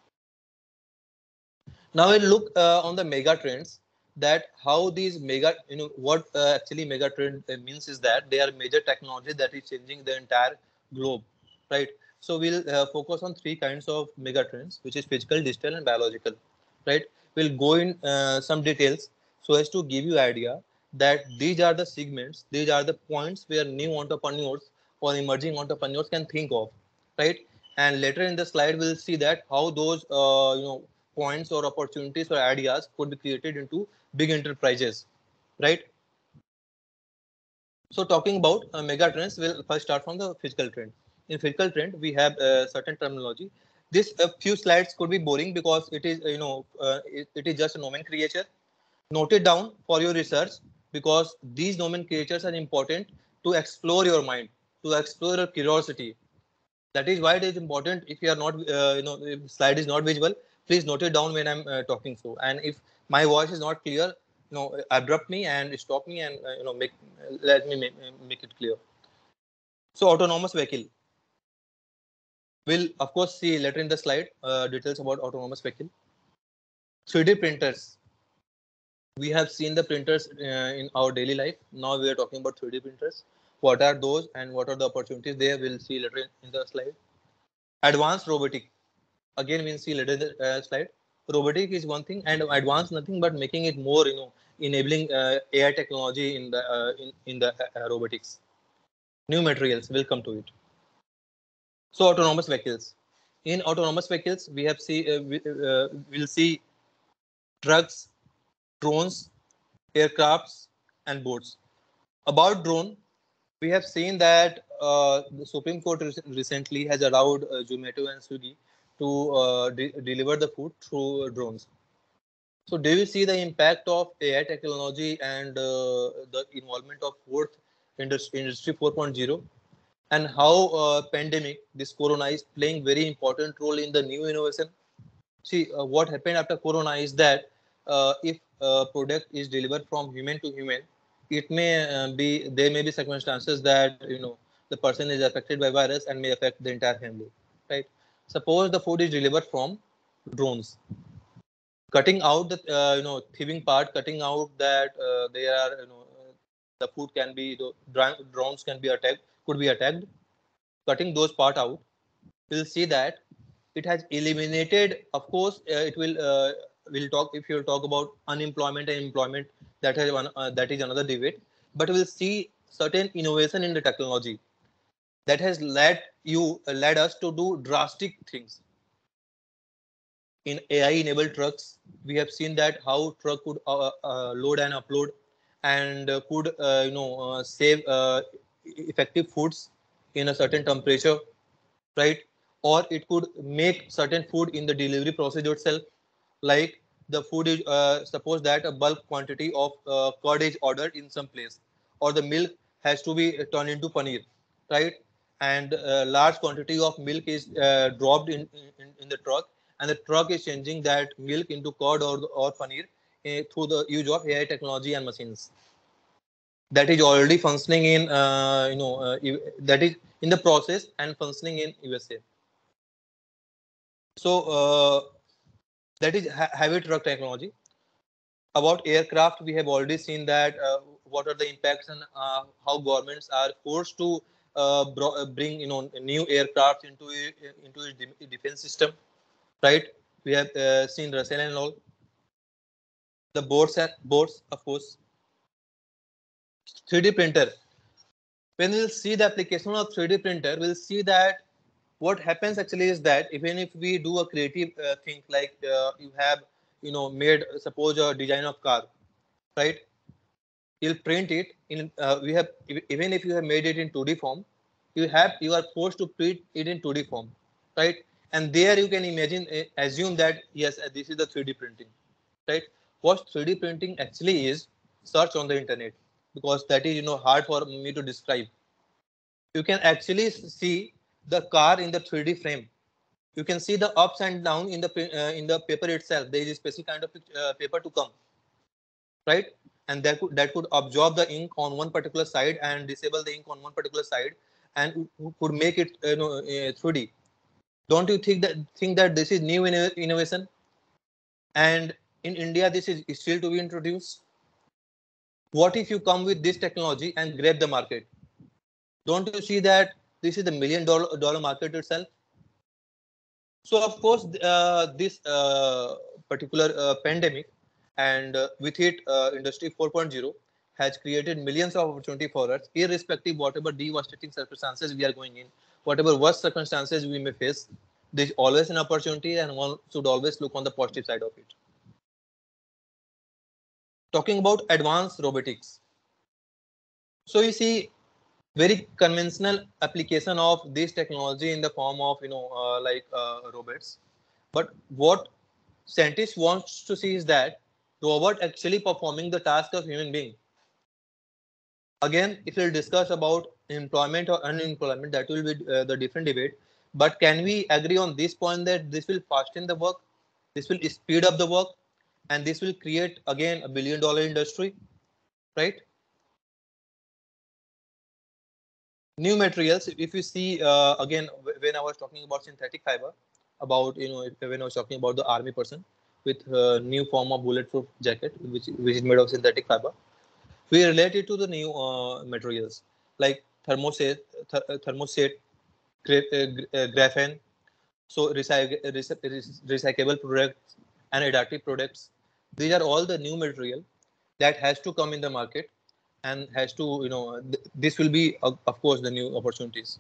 Now we'll look uh, on the mega trends, that how these mega, you know, what uh, actually mega trend uh, means is that they are major technology that is changing the entire globe, right? So we'll uh, focus on three kinds of mega trends, which is physical, digital, and biological, right? We'll go in uh, some details so as to give you idea that these are the segments, these are the points where new entrepreneurs or emerging entrepreneurs can think of, right? And later in the slide, we'll see that how those uh, you know points or opportunities or ideas could be created into big enterprises, right? So talking about uh, mega trends, we'll first start from the physical trend. In physical trend, we have uh, certain terminology. This a uh, few slides could be boring because it is you know uh, it, it is just a nomenclature. Note it down for your research, because these nomenclatures are important to explore your mind, to explore your curiosity. That is why it is important. If you are not, uh, you know, if slide is not visible, please note it down when I'm uh, talking. So, and if my voice is not clear, you know, abrupt me and stop me, and uh, you know, make let me make, make it clear. So, autonomous vehicle. We'll of course see later in the slide uh, details about autonomous vehicle. three D printers. We have seen the printers uh, in our daily life. Now we are talking about three D printers. What are those and what are the opportunities there? We'll see later in the slide. Advanced robotic. Again, we'll see later in the uh, slide. Robotic is one thing, and advanced nothing but making it more, you know, enabling uh, A I technology in the uh, in in the uh, robotics. New materials. We'll come to it. So autonomous vehicles. In autonomous vehicles, we have see uh, we, uh, we'll see trucks, drones, aircrafts, and boats. About drone, we have seen that uh, the Supreme Court recently has allowed uh, Zomato and Swiggy to uh, de deliver the food through drones. So do you see the impact of A I technology and uh, the involvement of fourth industry, industry four point oh, and how uh, pandemic, this corona, is playing very important role in the new innovation? See, uh, what happened after corona is that uh, if a product is delivered from human to human, it may uh, be, there may be circumstances that, you know, the person is affected by virus and may affect the entire family, right? Suppose the food is delivered from drones, cutting out the uh, you know thieving part, cutting out that uh, there are, you know, uh, the food can be, the drones can be attacked, could be attacked. Cutting those part out, we'll see that it has eliminated, of course, uh, it will uh, we'll talk, if you'll talk about unemployment and employment, that has one uh, that is another debate, but we'll see certain innovation in the technology that has led you uh, led us to do drastic things. In A I enabled trucks, we have seen that how truck could uh, uh, load and upload, and uh, could uh, you know uh, save uh, effective foods in a certain temperature, right? Or it could make certain food in the delivery process itself. Like the food is uh, suppose that a bulk quantity of uh, curd is ordered in some place, or the milk has to be turned into paneer, right? And a large quantity of milk is uh, dropped in, in in the truck, and the truck is changing that milk into curd or or paneer uh, through the use of A I technology and machines. That is already functioning in uh, you know uh, that is in the process and functioning in U S A. So uh, that is heavy truck technology. About aircraft, we have already seen that uh, what are the impacts and uh, how governments are forced to uh, bro- bring you know new aircraft into into its defense system, right? We have uh, seen Russell and all the boards and boards, of course. three D printer. When we'll see the application of three D printer, we'll see that what happens actually is that even if we do a creative uh, thing like uh, you have you know made suppose a design of car, right? You'll print it in uh, we have even if you have made it in two D form, you have you are forced to print it in two D form, right? And there you can imagine uh, assume that yes, uh, this is the three D printing, right? What three D printing actually is, search on the internet, because that is you know hard for me to describe. You can actually see the car in the three D frame. You can see the ups and down in the uh, in the paper itself. There is a specific kind of uh, paper to come, right? And that could that could absorb the ink on one particular side and disable the ink on one particular side, and could make it you know uh, three D. Don't you think that think that this is new innovation? And in India, this is still to be introduced. What if you come with this technology and grab the market? Don't you see that this is the million dollar dollar market itself? So of course, uh, this uh, particular uh, pandemic and uh, with it, uh, Industry four point oh has created millions of opportunity for us, irrespective whatever devastating circumstances we are going in, whatever worst circumstances we may face. There's always an opportunity, and one should always look on the positive side of it. Talking about advanced robotics. So you see, very conventional application of this technology in the form of you know uh, like uh, robots. But what scientists want to see is that robot actually performing the task of human being. Again, if we'll discuss about employment or unemployment, that will be uh, the different debate. But can we agree on this point that this will fasten the work, this will speed up the work, and this will create again a billion dollar industry, right? New materials. If you see uh, again, when I was talking about synthetic fiber, about you know when I was talking about the army person with uh, new form of bulletproof jacket, which which is made of synthetic fiber, we relate it to the new uh, materials like thermoset, th- uh, thermoset, gra- uh, uh, graphene, so recyc- recy- recyclable products and adaptive products. These are all the new material that has to come in the market and has to you know th- this will be uh, of course the new opportunities.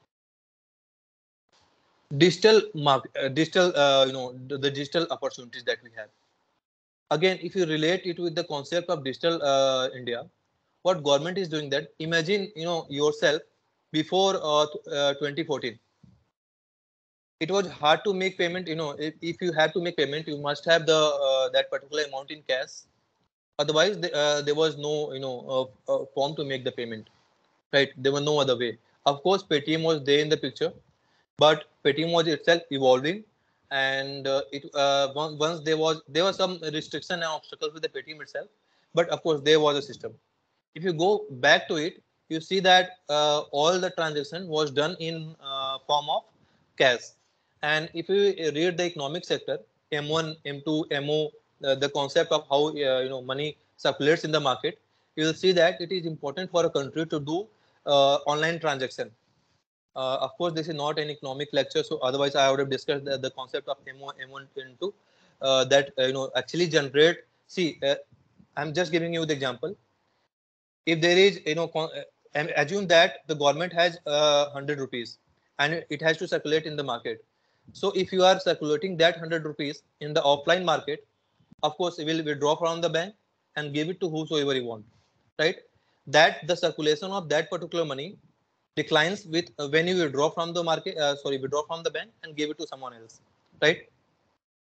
Digital market, uh, digital uh, you know the, the digital opportunities that we have. Again, if you relate it with the concept of digital uh, India, what government is doing, that imagine you know yourself before uh, uh, twenty fourteen. It was hard to make payment. You know, if, if you have to make payment, you must have the uh, that particular amount in cash. Otherwise, the, uh, there was no you know uh, uh, form to make the payment. Right? There was no other way. Of course, Paytm was there in the picture, but Paytm was itself evolving, and uh, it uh, once there was there was some restriction and obstacles with the Paytm itself, but of course there was a system. If you go back to it, you see that uh, all the transaction was done in uh, form of cash. And if you read the economic sector, M one, M two, M O, uh, the concept of how uh, you know money circulates in the market, you will see that it is important for a country to do uh, online transaction. Uh, of course, this is not an economic lecture, so otherwise I would have discussed the, the concept of M one, M one, M two uh, that uh, you know actually generate. See, uh, I'm just giving you the example. If there is you know uh, assume that the government has uh, one hundred rupees and it has to circulate in the market. So if you are circulating that one hundred rupees in the offline market, of course you will withdraw from the bank and give it to whosoever you want, right? That the circulation of that particular money declines with uh, when you withdraw from the market uh, sorry withdraw from the bank and give it to someone else, right?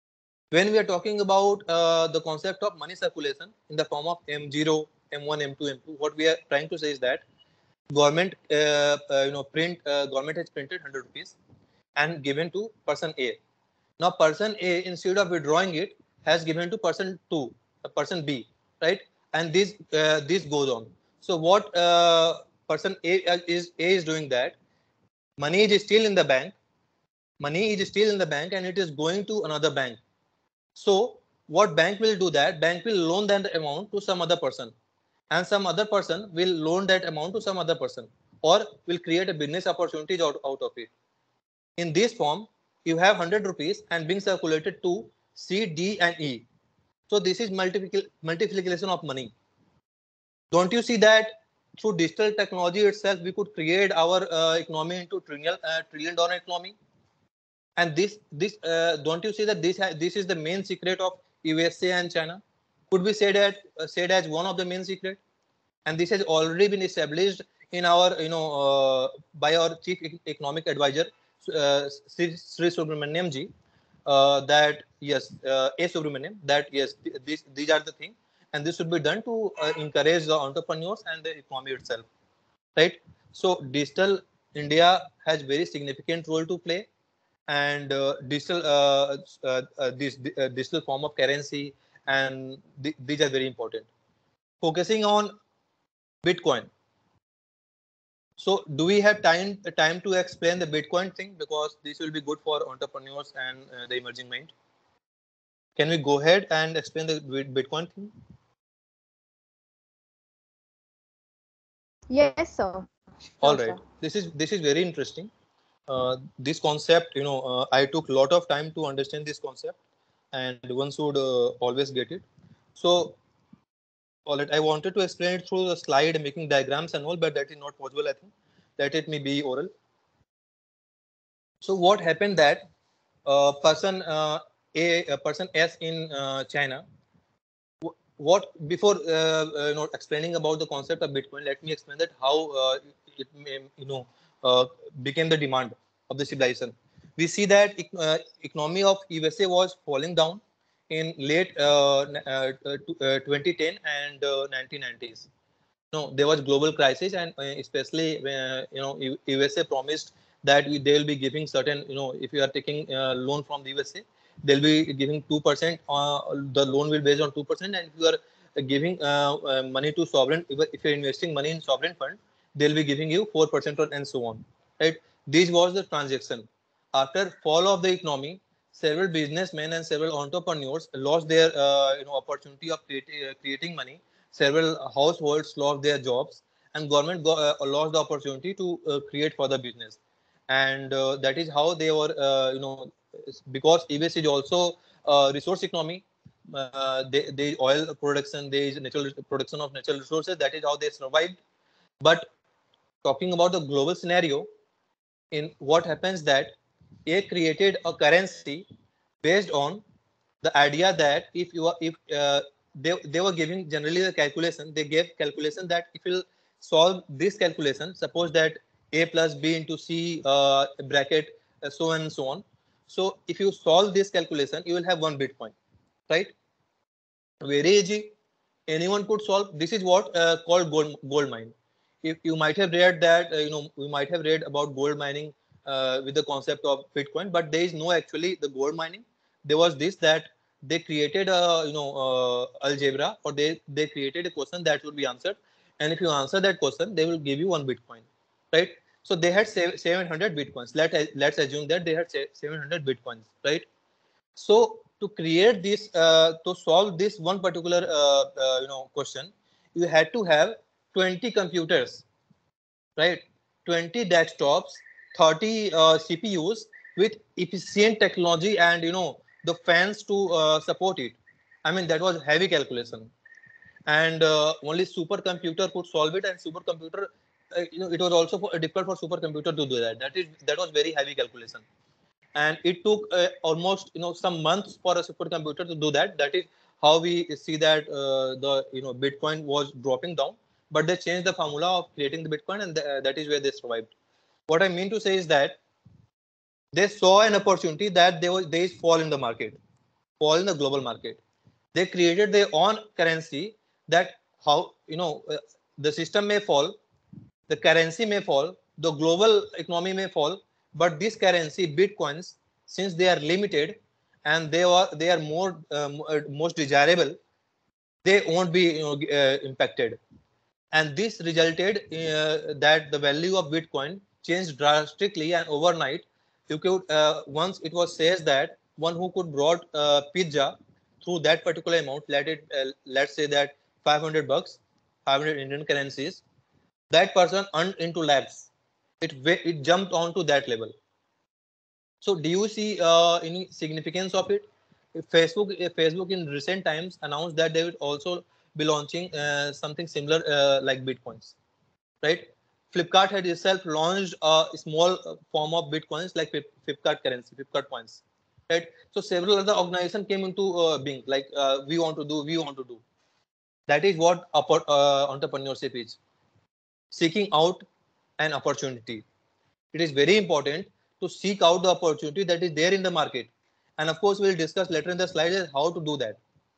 When we are talking about uh, the concept of money circulation in the form of M zero, M one, M two, M two, what we are trying to say is that government, uh, uh, you know, print uh, government has printed one hundred rupees and given to person A. Now person A, instead of withdrawing it, has given to person two, uh, person B, right? And this uh, this goes on. So what uh, person A is A is doing that money is still in the bank, money is still in the bank, and it is going to another bank. So what bank will do that? Bank will loan that amount to some other person, and some other person will loan that amount to some other person, or will create a business opportunity out, out of it. In this form, you have one hundred rupees and being circulated to C, D, and E. So this is multiplic multiplication of money. Don't you see that through digital technology itself, we could create our uh, economy into trillion uh, trillion dollar economy? And this this uh, don't you see that this this is the main secret of U S A and China? Could be said as uh, said as one of the main secret, and this has already been established in our you know uh, by our chief economic advisor uh, Sri, Sri Subramaniam ji, uh, that yes uh, A Subramaniam, that yes these these are the things, and this should be done to uh, encourage the entrepreneurs and the economy itself, right? So digital India has very significant role to play, and uh, digital uh, uh, uh, this uh, digital form of currency, and th these are very important. Focusing on Bitcoin. So do we have time time to explain the Bitcoin thing, because this will be good for entrepreneurs and uh, the emerging mind? Can we go ahead and explain the Bitcoin thing? Yes, sir. All Sure, right. sir. This is this is very interesting. Uh, this concept, you know, uh, I took a lot of time to understand this concept, and one should uh, always get it. So, all right, I wanted to explain it through the slide, making diagrams and all, but that is not possible, I think. Let it may be oral. So what happened that uh, person uh, A, uh, person S in uh, China, what before uh, uh, you know explaining about the concept of Bitcoin, let me explain that how uh, it you know uh, became the demand of the civilization. We see that uh, economy of U S A was falling down in late uh, uh, uh, twenty ten and uh, nineteen nineties. No, there was global crisis, and uh, especially uh, you know U S A promised that we, they will be giving certain, you know, if you are taking uh, loan from the U S A, they'll be giving two percent. Uh, the loan will based on two percent, and if you are giving uh, uh, money to sovereign, if you're investing money in sovereign fund, they'll be giving you four percent and so on. Right? This was the transaction. After fall of the economy, several businessmen and several entrepreneurs lost their uh, you know opportunity of creating, uh, creating money. Several households lost their jobs, and government go, uh, lost the opportunity to uh, create further business. And uh, that is how they were, uh, you know, because U S is also uh, resource economy. Uh, they, they oil production, there is natural production of natural resources. That is how they survived. But talking about the global scenario, in what happens that A created a currency based on the idea that if you are if uh, they, they were giving generally the calculation, they gave calculation that if you solve this calculation, suppose that A plus B into C uh, bracket uh, so on and so on. So if you solve this calculation, you will have one Bitcoin, right? Very easy. Anyone could solve. This is what uh, called gold gold mine. If you might have read that, uh, you know, we might have read about gold mining uh, with the concept of Bitcoin, but there is no actually the gold mining. There was this that they created a you know uh, algebra, or they they created a question that will be answered, and if you answer that question, they will give you one Bitcoin, right? So they had seven hundred Bitcoins. Let let's assume that they had seven hundred Bitcoins, right? So to create this, uh, to solve this one particular uh, uh, you know question, you had to have twenty computers, right? twenty desktops, thirty uh, C P Us with efficient technology, and you know the fans to uh, support it. I mean, that was heavy calculation, and uh, only supercomputer could solve it. And supercomputer, uh, you know, it was also for, difficult for supercomputer to do that. That is that was very heavy calculation, and it took uh, almost you know some months for a supercomputer to do that. That is how we see that uh, the you know Bitcoin was dropping down, but they changed the formula of creating the Bitcoin, and the, uh, that is where they survived. What I mean to say is that they saw an opportunity that there was there is fall in the market. fall in the global market. They created their own currency that how, you know, uh, the system may fall, the currency may fall, the global economy may fall, but this currency, Bitcoins, since they are limited and they are they are more uh, most desirable, they won't be, you know, uh, impacted. And this resulted uh, that the value of Bitcoin changed drastically, and overnight you could uh, once it was says that one who could brought uh, pizza through that particular amount, let it uh, let's say that five hundred bucks, five hundred Indian currencies, that person earned into lakhs. It it jumped on to that level. So do you see uh, any significance of it? Facebook, Facebook in recent times announced that they would also be launching uh, something similar uh, like Bitcoins, right? Flipkart had itself launched a small form of Bitcoins like Flipkart currency, Flipkart points, right? So several other organizations came into uh, being, like uh, we want to do, we want to do. That is what uh, entrepreneurship is, seeking out an opportunity. It is very important to seek out the opportunity that is there in the market. And of course, we'll discuss later in the slides how to do that.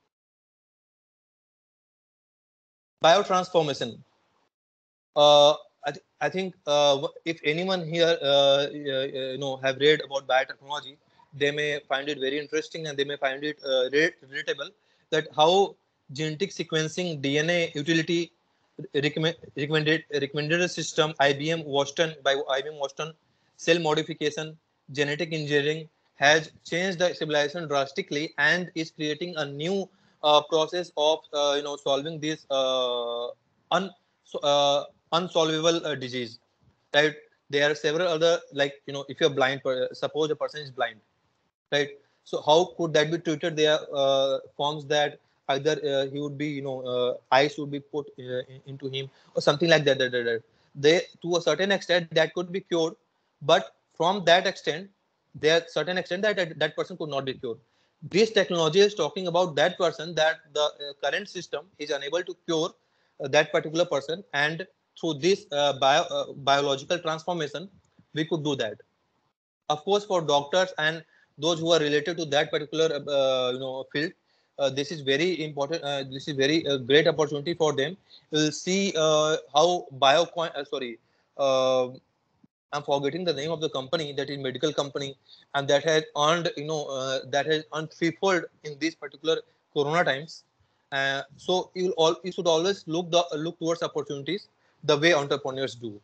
Biotransformation. Uh, I, th I think uh, if anyone here uh, you know have read about biotechnology, they may find it very interesting and they may find it uh, relatable that how genetic sequencing, D N A utility recommend, recommended recommended system, I B M Watson by I B M Watson, cell modification, genetic engineering has changed the civilization drastically and is creating a new uh, process of uh, you know solving this uh, un, uh, unsolvable uh, disease, right? There are several other, like, you know, if you're blind, suppose a person is blind, right? So how could that be treated? There are uh, forms that either uh, he would be, you know, uh, eyes would be put uh, into him or something like that, that, that, that. They, to a certain extent, that could be cured, but from that extent, there certain extent that, that that person could not be cured. This technology is talking about that person that the uh, current system is unable to cure uh, that particular person, and through this uh, bio, uh, biological transformation, we could do that. Of course, for doctors and those who are related to that particular uh, you know field, uh, this is very important. Uh, this is very uh, great opportunity for them. We'll see uh, how Biocoin. Uh, sorry, uh, I'm forgetting the name of the company, that is medical company, and that has earned, you know, uh, that has earned threefold in these particular Corona times. Uh, so you all you should always look the look towards opportunities the way entrepreneurs do.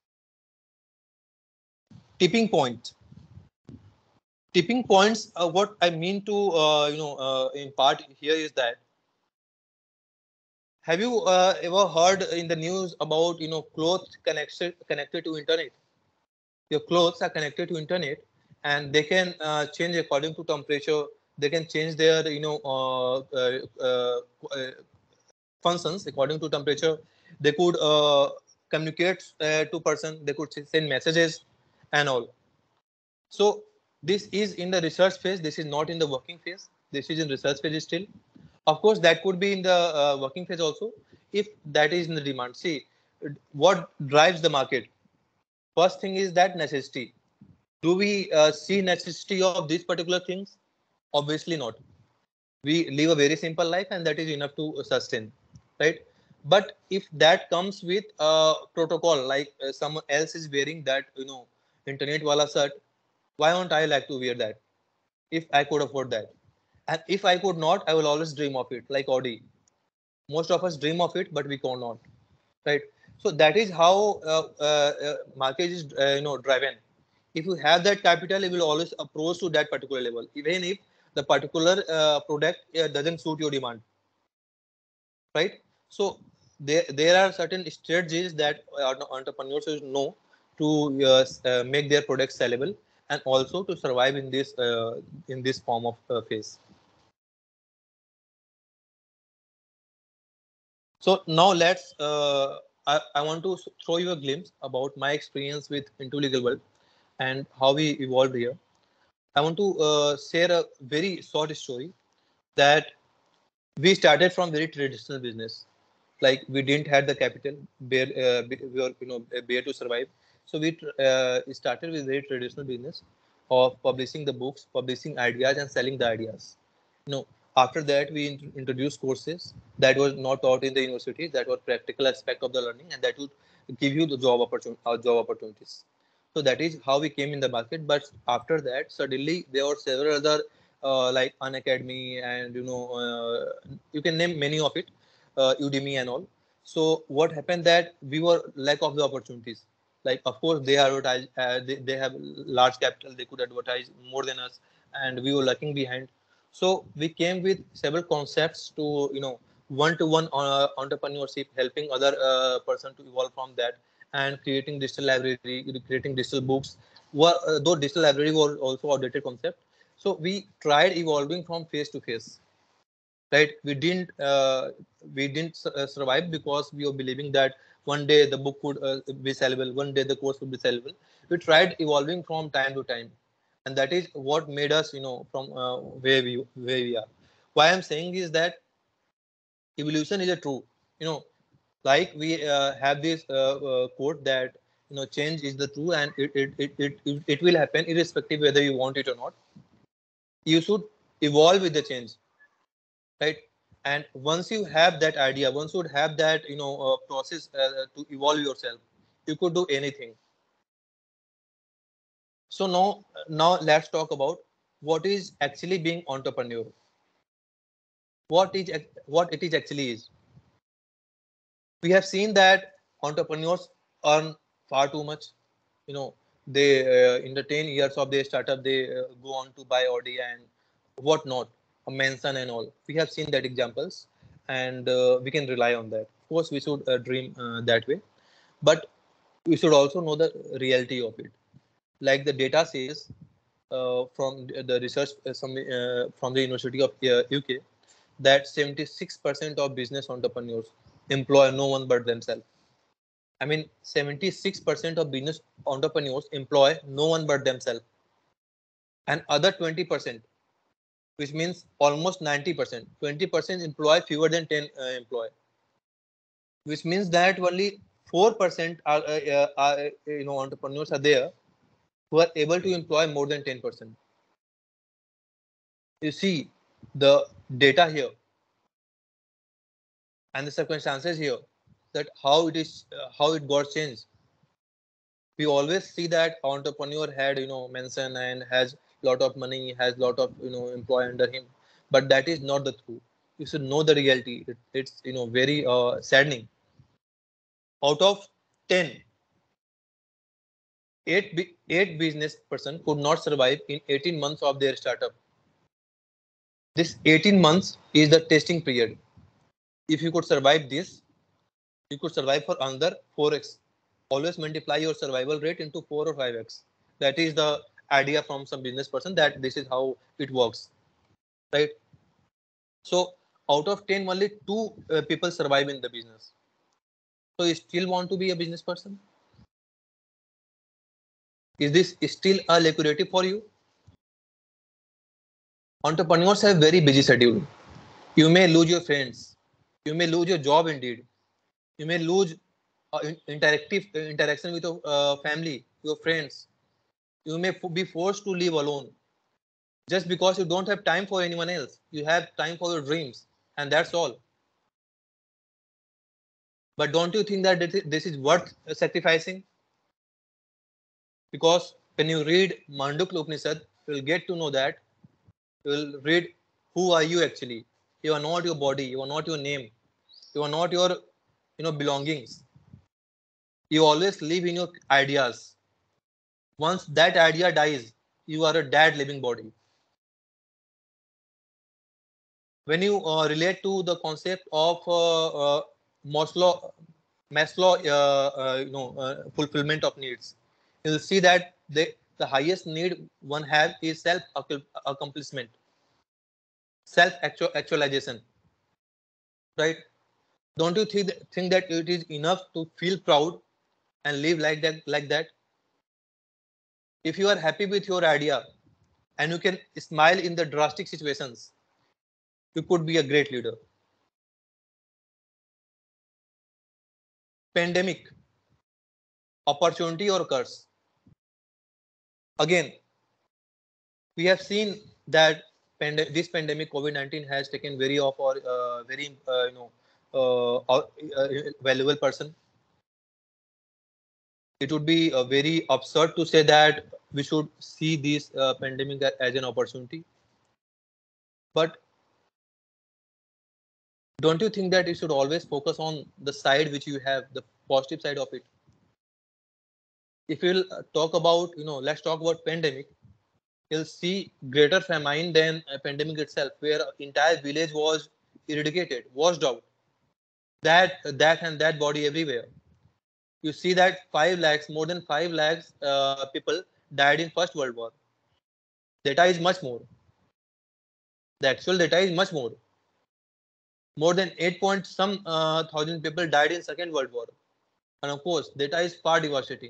Tipping point. Tipping points. Uh, what I mean to uh, you know uh, in part here is that, have you uh, ever heard in the news about, you know, clothes connected connected to internet? Your clothes are connected to internet, and they can uh, change according to temperature. They can change their, you know, uh, uh, uh, uh, functions according to temperature. They could uh, communicate uh, to person. They could send messages and all. So this is in the research phase. This is not in the working phase. This is in research phase still. Of course, that could be in the uh, working phase also, if that is in the demand. See, what drives the market? First thing is that necessity. Do we uh, see necessity of these particular things? Obviously not. We live a very simple life, and that is enough to sustain, right? But if that comes with a protocol, like uh, someone else is wearing that, you know, internet wala shirt, why won't I like to wear that if I could afford that? And if I could not, I will always dream of it, like Audi. Most of us dream of it, but we cannot, right? So that is how uh, uh, uh, market is uh, you know driven. If you have that capital, you will always approach to that particular level, even if the particular uh, product uh, doesn't suit your demand, right? So there there are certain strategies that entrepreneurs should know to uh, uh, make their products sellable and also to survive in this uh, in this form of uh, phase. So now let's, uh, I, I want to throw you a glimpse about my experience with Into Legal World and how we evolved here. I want to uh, share a very short story that we started from very traditional business. Like, we didn't have the capital, bare, uh, we were, you know, bare to survive. So we uh, started with very traditional business of publishing the books, publishing ideas and selling the ideas. No, after that we int- introduced courses that was not taught in the university, that were practical aspect of the learning, and that would give you the job opportunity, uh, job opportunities. So that is how we came in the market. But after that, suddenly there were several other uh, like Unacademy, and you know uh, you can name many of it, uh, Udemy and all. So what happened that we were lack of the opportunities. Like of course they advertise, uh, they, they have large capital, they could advertise more than us, and we were lacking behind. So we came with several concepts to you know one-to-one uh, entrepreneurship, helping other uh, person to evolve from that, and creating digital library, creating digital books. Well, uh, though digital library was also outdated concept, so we tried evolving from face to face. Right? We didn't uh, we didn't uh, survive because we were believing that one day the book would uh, be sellable, one day the course would be sellable. We tried evolving from time to time, and that is what made us you know from uh, where we where we are. Why I'm saying is that evolution is a true, you know like we uh, have this uh, uh, quote that you know change is the true, and it it, it it it it will happen irrespective whether you want it or not. You should evolve with the change, right? And once you have that idea, once you have that you know uh, process uh, to evolve yourself, you could do anything. So now now let's talk about what is actually being entrepreneur. What is what it is actually is. We have seen that entrepreneurs earn far too much. You know, they uh, in the ten years of their startup, they uh, go on to buy Audi and whatnot, a mansion and all. We have seen that examples, and uh, we can rely on that. Of course, we should uh, dream uh, that way, but we should also know the reality of it. Like the data says uh, from the research uh, some, uh, from the University of uh, U K, that seventy-six percent of business entrepreneurs employ no one but themselves. I mean, seventy-six percent of business entrepreneurs employ no one but themselves. And other twenty percent, which means almost ninety percent, twenty percent employ fewer than ten uh, employ, which means that only four percent are, uh, uh, are uh, you know entrepreneurs are there who are able to employ more than ten percent. You see the data here and the circumstances here, that how it is uh, how it got changed. We always see that entrepreneur had you know mention and has lot of money, has lot of you know employee under him, but that is not the truth. You should know the reality. It, it's you know very uh, saddening. Out of ten, eight, eight business person could not survive in eighteen months of their startup. This eighteen months is the testing period. If you could survive this, you could survive for another four x. Always multiply your survival rate into four or five x. That is the idea from some business person, that this is how it works, right? So out of ten, only two uh, people survive in the business. So you still want to be a business person? Is this still a lucrative for you? Entrepreneurs have very busy schedule. You may lose your friends. You may lose your job indeed. You may lose uh, interactive uh, interaction with your uh, family, your friends. You may be forced to live alone just because you don't have time for anyone else. You have time for your dreams, and that's all. But don't you think that this is worth sacrificing? Because when you read Mandukya Upanishad, you will get to know that you will read who are you actually. You are not your body. You are not your name. You are not your you know belongings. You always live in your ideas. Once that idea dies, you are a dead living body. When you uh, relate to the concept of uh, uh, Maslow, Maslow, uh, uh, you know, uh, fulfillment of needs, you'll see that the, the highest need one has is self accomplishment, self actualization, right? Don't you think think that it is enough to feel proud and live like that? Like that, if you are happy with your idea and you can smile in the drastic situations, you could be a great leader. Pandemic, opportunity or curse? Again, we have seen that pand- this pandemic COVID nineteen has taken very of our uh, very uh, you know uh, our, uh, valuable person. It would be uh, very absurd to say that we should see this uh, pandemic as an opportunity. But don't you think that you should always focus on the side which you have, the positive side of it? If you'll talk about, you know, let's talk about pandemic, you'll see greater famine than a pandemic itself, where entire village was eradicated, washed out. That, that and that body everywhere. You see that five lakhs, more than five lakhs uh, people died in First World War. Data is much more. The actual data is much more. More than eight point some uh, thousand people died in Second World War. And of course, data is far devastating.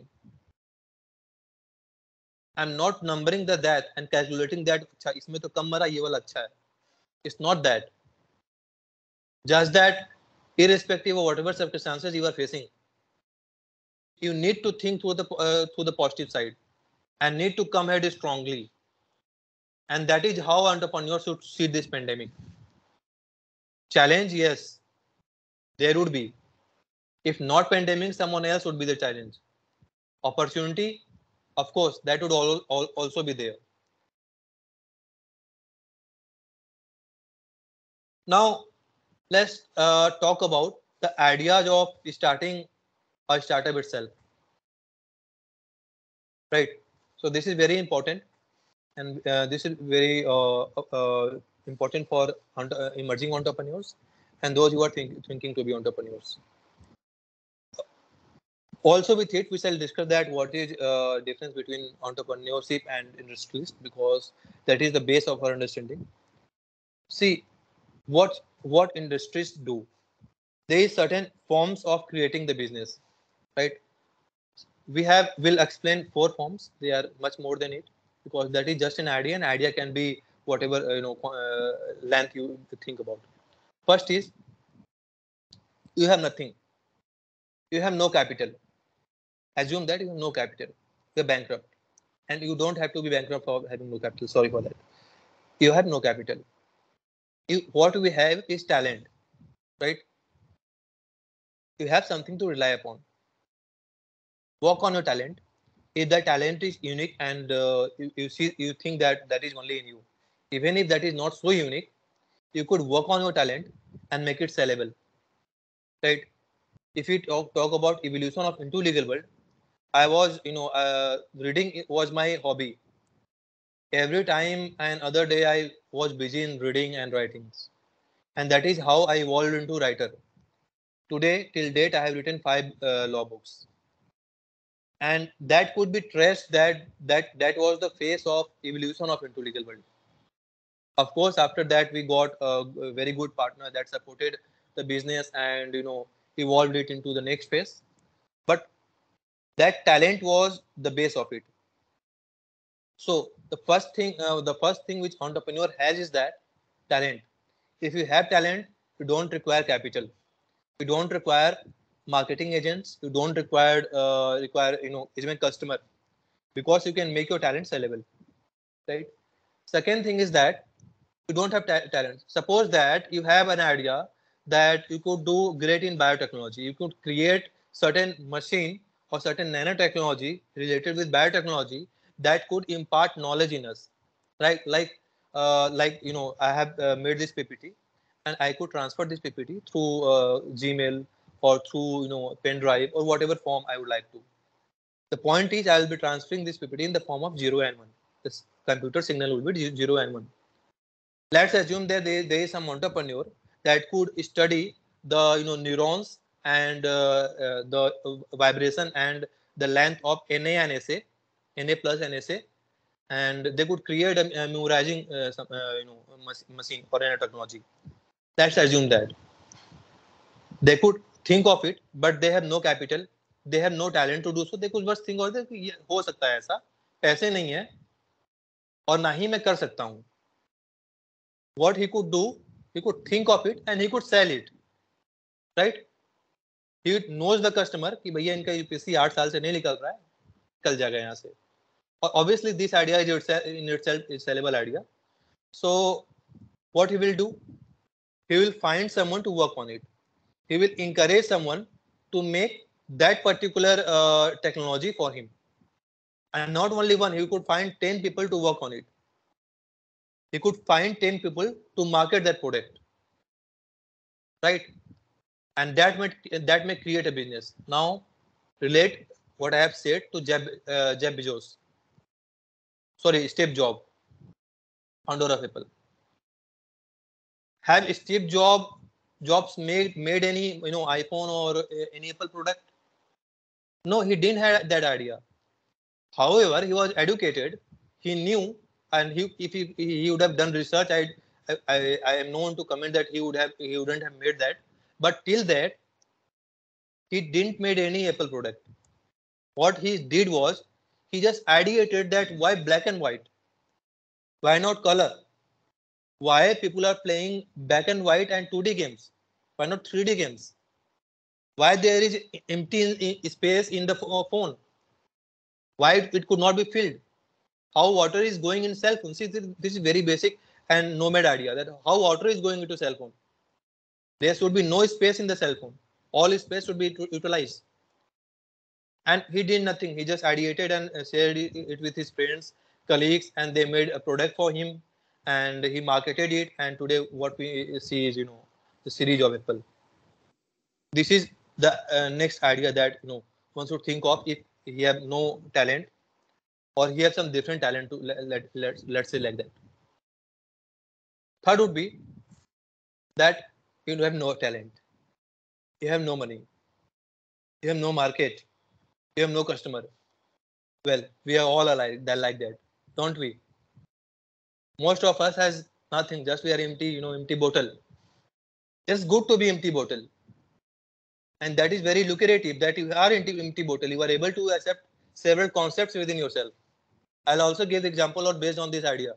I'm not numbering the death and calculating that इसमें तो कम मरा ये वाला अच्छा है. It's not that. Just that, irrespective of whatever circumstances you are facing, you need to think through the uh, through the positive side and need to come ahead strongly. And that is how entrepreneurs should see this pandemic. Challenge, yes, there would be. If not pandemic, someone else would be the challenge. Opportunity, of course, that would all, all, also be there. Now, let's uh, talk about the ideas of starting a startup itself. Right. So this is very important, and uh, this is very uh, uh, important for uh, emerging entrepreneurs and those who are think, thinking to be entrepreneurs. Also with it, we shall discuss that what is uh, difference between entrepreneurship and industrialist, because that is the base of our understanding. See, what what industries do. There is certain forms of creating the business, right? We have will explain four forms. They are much more than it, because that is just an idea. An idea can be whatever uh, you know uh, length you think about. First is you have nothing. You have no capital. Assume that you have no capital. You're bankrupt, and you don't have to be bankrupt for having no capital. Sorry for that. You have no capital. You, what we have is talent, right? You have something to rely upon. Work on your talent. If that talent is unique and uh, you, you see you think that that is only in you, even if that is not so unique, you could work on your talent and make it sellable, right? If we talk, talk about evolution of into legal world, I was you know uh, reading was my hobby. Every time and other day I was busy in reading and writings, and that is how I evolved into writer. Today till date I have written five uh, law books. And that could be traced that that that was the phase of evolution of into legal world. Of course, after that we got a, a very good partner that supported the business and you know evolved it into the next phase. But that talent was the base of it. So the first thing, uh, the first thing which entrepreneur has is that talent. If you have talent, you don't require capital. You don't require marketing agents. You don't require uh, require you know even customer, because you can make your talent sellable, right? Second thing is that you don't have ta- talent. Suppose that you have an idea that you could do great in biotechnology. You could create certain machine or certain nanotechnology related with biotechnology that could impart knowledge in us, right? Like, uh, like you know, I have uh, made this P P T, and I could transfer this P P T through uh, Gmail or through you know pen drive or whatever form I would like to. The point is, I will be transferring this P P T in the form of zero and one. This computer signal will be zero and one. Let's assume that there, there is some entrepreneur that could study the you know neurons and uh, uh, the vibration and the length of Na and Sa, Na plus and Sa, and they could create a, a memorizing uh, some, uh, you know machine or nanotechnology. Let's assume that they could think of it, but they have no capital, they have no talent to do so. They could just think of it कि हो सकता है ऐसा, पैसे नहीं है और ना ही मैं कर सकता हूँ. What he could do, he could think of it and he could sell it, right? He knows the customer कि भैया इनका यूपीएससी आठ साल से नहीं निकल रहा है, निकल जाएगा यहाँ से. Obviously, this idea is in itself is sellable idea. So what he will do? He will find someone to work on it. He will encourage someone to make that particular uh, technology for him. And not only one, he could find ten people to work on it. He could find ten people to market that product, right? And that may that may create a business. Now, relate what I have said to Jeb uh, Jeff Bezos. Sorry, Steve Jobs, founder of Apple. Have Steve Jobs Jobs made made any you know iPhone or uh, any Apple product? No, he didn't have that idea. However, he was educated. He knew, and he if he, he would have done research, I, I I am known to comment that he would have he wouldn't have made that. But till that, he didn't made any Apple product. What he did was he just ideated that why black and white, why not color, why people are playing black and white and two D games, why not three D games, why there is empty space in the phone, why it could not be filled, how water is going in cell phone. See, this is very basic and nomad idea, that how water is going into cell phone. There should be no space in the cell phone. All space should be utilized. And he did nothing. He just ideated and shared it with his friends, colleagues, and they made a product for him, and he marketed it. And today, what we see is, you know, the series of Apple. This is the uh, next idea that you know one should think of if he have no talent, or he have some different talent to let, let let's let's say like that. Third would be that you have no talent, you have no money, you have no market, you have no customer. Well, we are all alike that like that, don't we? Most of us has nothing, just we are empty, you know, empty bottle. It's good to be empty bottle, and that is very lucrative. That you are empty empty bottle, you are able to accept several concepts within yourself. I'll also give the example or based on this idea.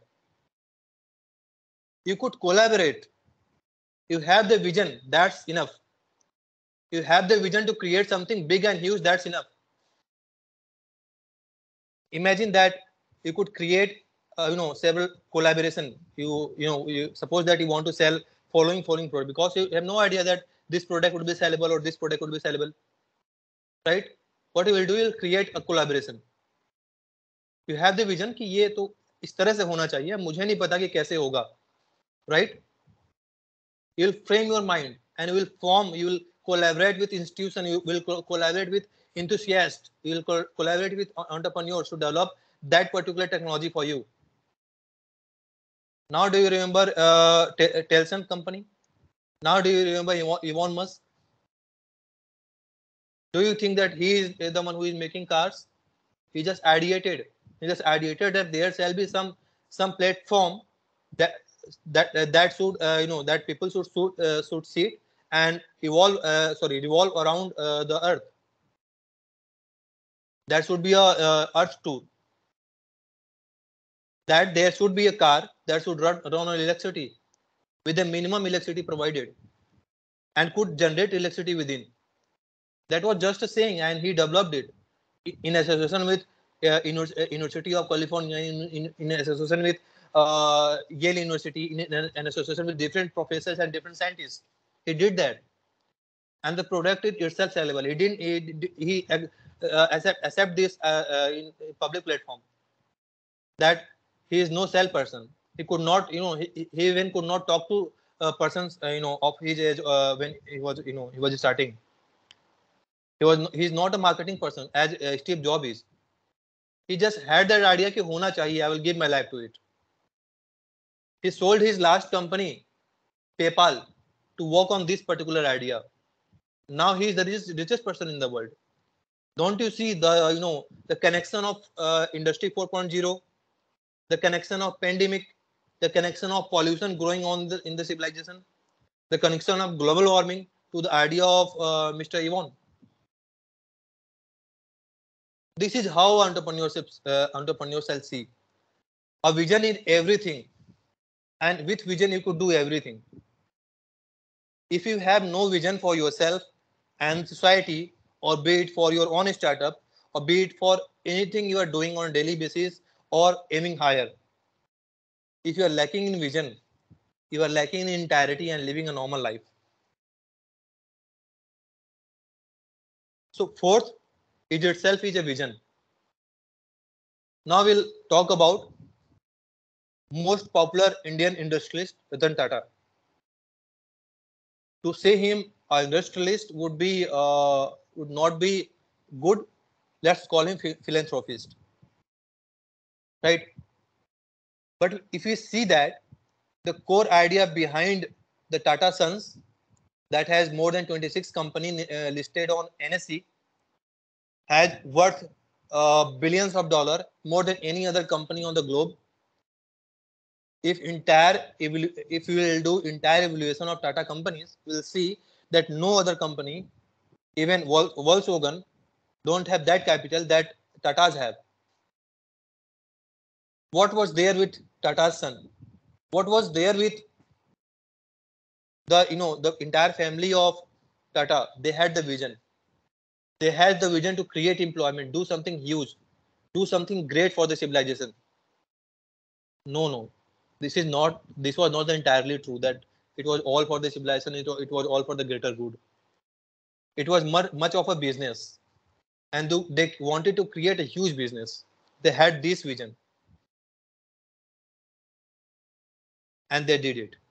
You could collaborate. You have the vision, that's enough. You have the vision to create something big and huge, that's enough. Imagine that you could create uh, you know several collaboration. You you know you suppose that you want to sell following following product, because you have no idea that this product would be sellable or this product would be sellable, right? What you will do, you'll create a collaboration. You have the vision कि ये तो इस तरह से होना चाहिए, मुझे नहीं पता कि कैसे होगा, right? You will frame your mind and you will form, you will collaborate with institutions, you will co collaborate with enthusiasts, you will co collaborate with entrepreneurs to develop that particular technology for you. Now, do you remember uh, Telson company? Now, do you remember Elon Musk? Do you think that he is the one who is making cars? He just ideated. He just ideated that there shall be some some platform that that uh, that should uh, you know that people should should, uh, should sit and evolve uh, sorry revolve around uh, the earth. That should be a uh, earth tour. That there should be a car that should run, run on electricity with the minimum electricity provided and could generate electricity within. That was just a saying, and he developed it in association with uh, University of California, in, in, in association with uh, Yale University, in, in an association with different professors and different scientists. He did that, and the product is itself sellable. He didn't. He, he uh, accept accept this uh, uh, in public platform. That he is no sell person. He could not, you know, he, he even could not talk to uh, persons, uh, you know, of his age uh, when he was, you know, he was starting. He was, he's not a marketing person as uh, Steve Jobs is. He just had that idea कि होना चाहिए, I will give my life to it. He sold his last company, PayPal, to work on this particular idea. Now he is the richest, richest person in the world. Don't you see the, you know, the connection of uh, Industry four point oh, the connection of pandemic, the connection of pollution growing on the, in the civilization, the connection of global warming to the idea of uh, Mister Elon. This is how entrepreneurship, uh, entrepreneurs shall see. A vision in everything, and with vision you could do everything. If you have no vision for yourself and society, or be it for your own startup, or be it for anything you are doing on a daily basis, or aiming higher, If you are lacking in vision, you are lacking in entirety and living a normal life. So fourth, it itself is a vision. Now we'll talk about most popular Indian industrialist, Ratan Tata. To say him an industrialist would be uh, would not be good. Let's call him philanthropist, right? But if you see that the core idea behind the Tata Sons, that has more than twenty-six companies uh, listed on N S E, has worth uh, billions of dollars, more than any other company on the globe. If entire if we will do entire evaluation of Tata companies, we'll see that no other company, even Volkswagen, don't have that capital that Tatas have. What was there with Tata's son? What was there with the you know the entire family of Tata? They had the vision. They had the vision to create employment, do something huge, do something great for the civilization. No, no, this is not. This was not entirely true. That it was all for the civilization. It was, it was all for the greater good. It was much, much of a business, and they wanted to create a huge business. They had this vision, and they did it.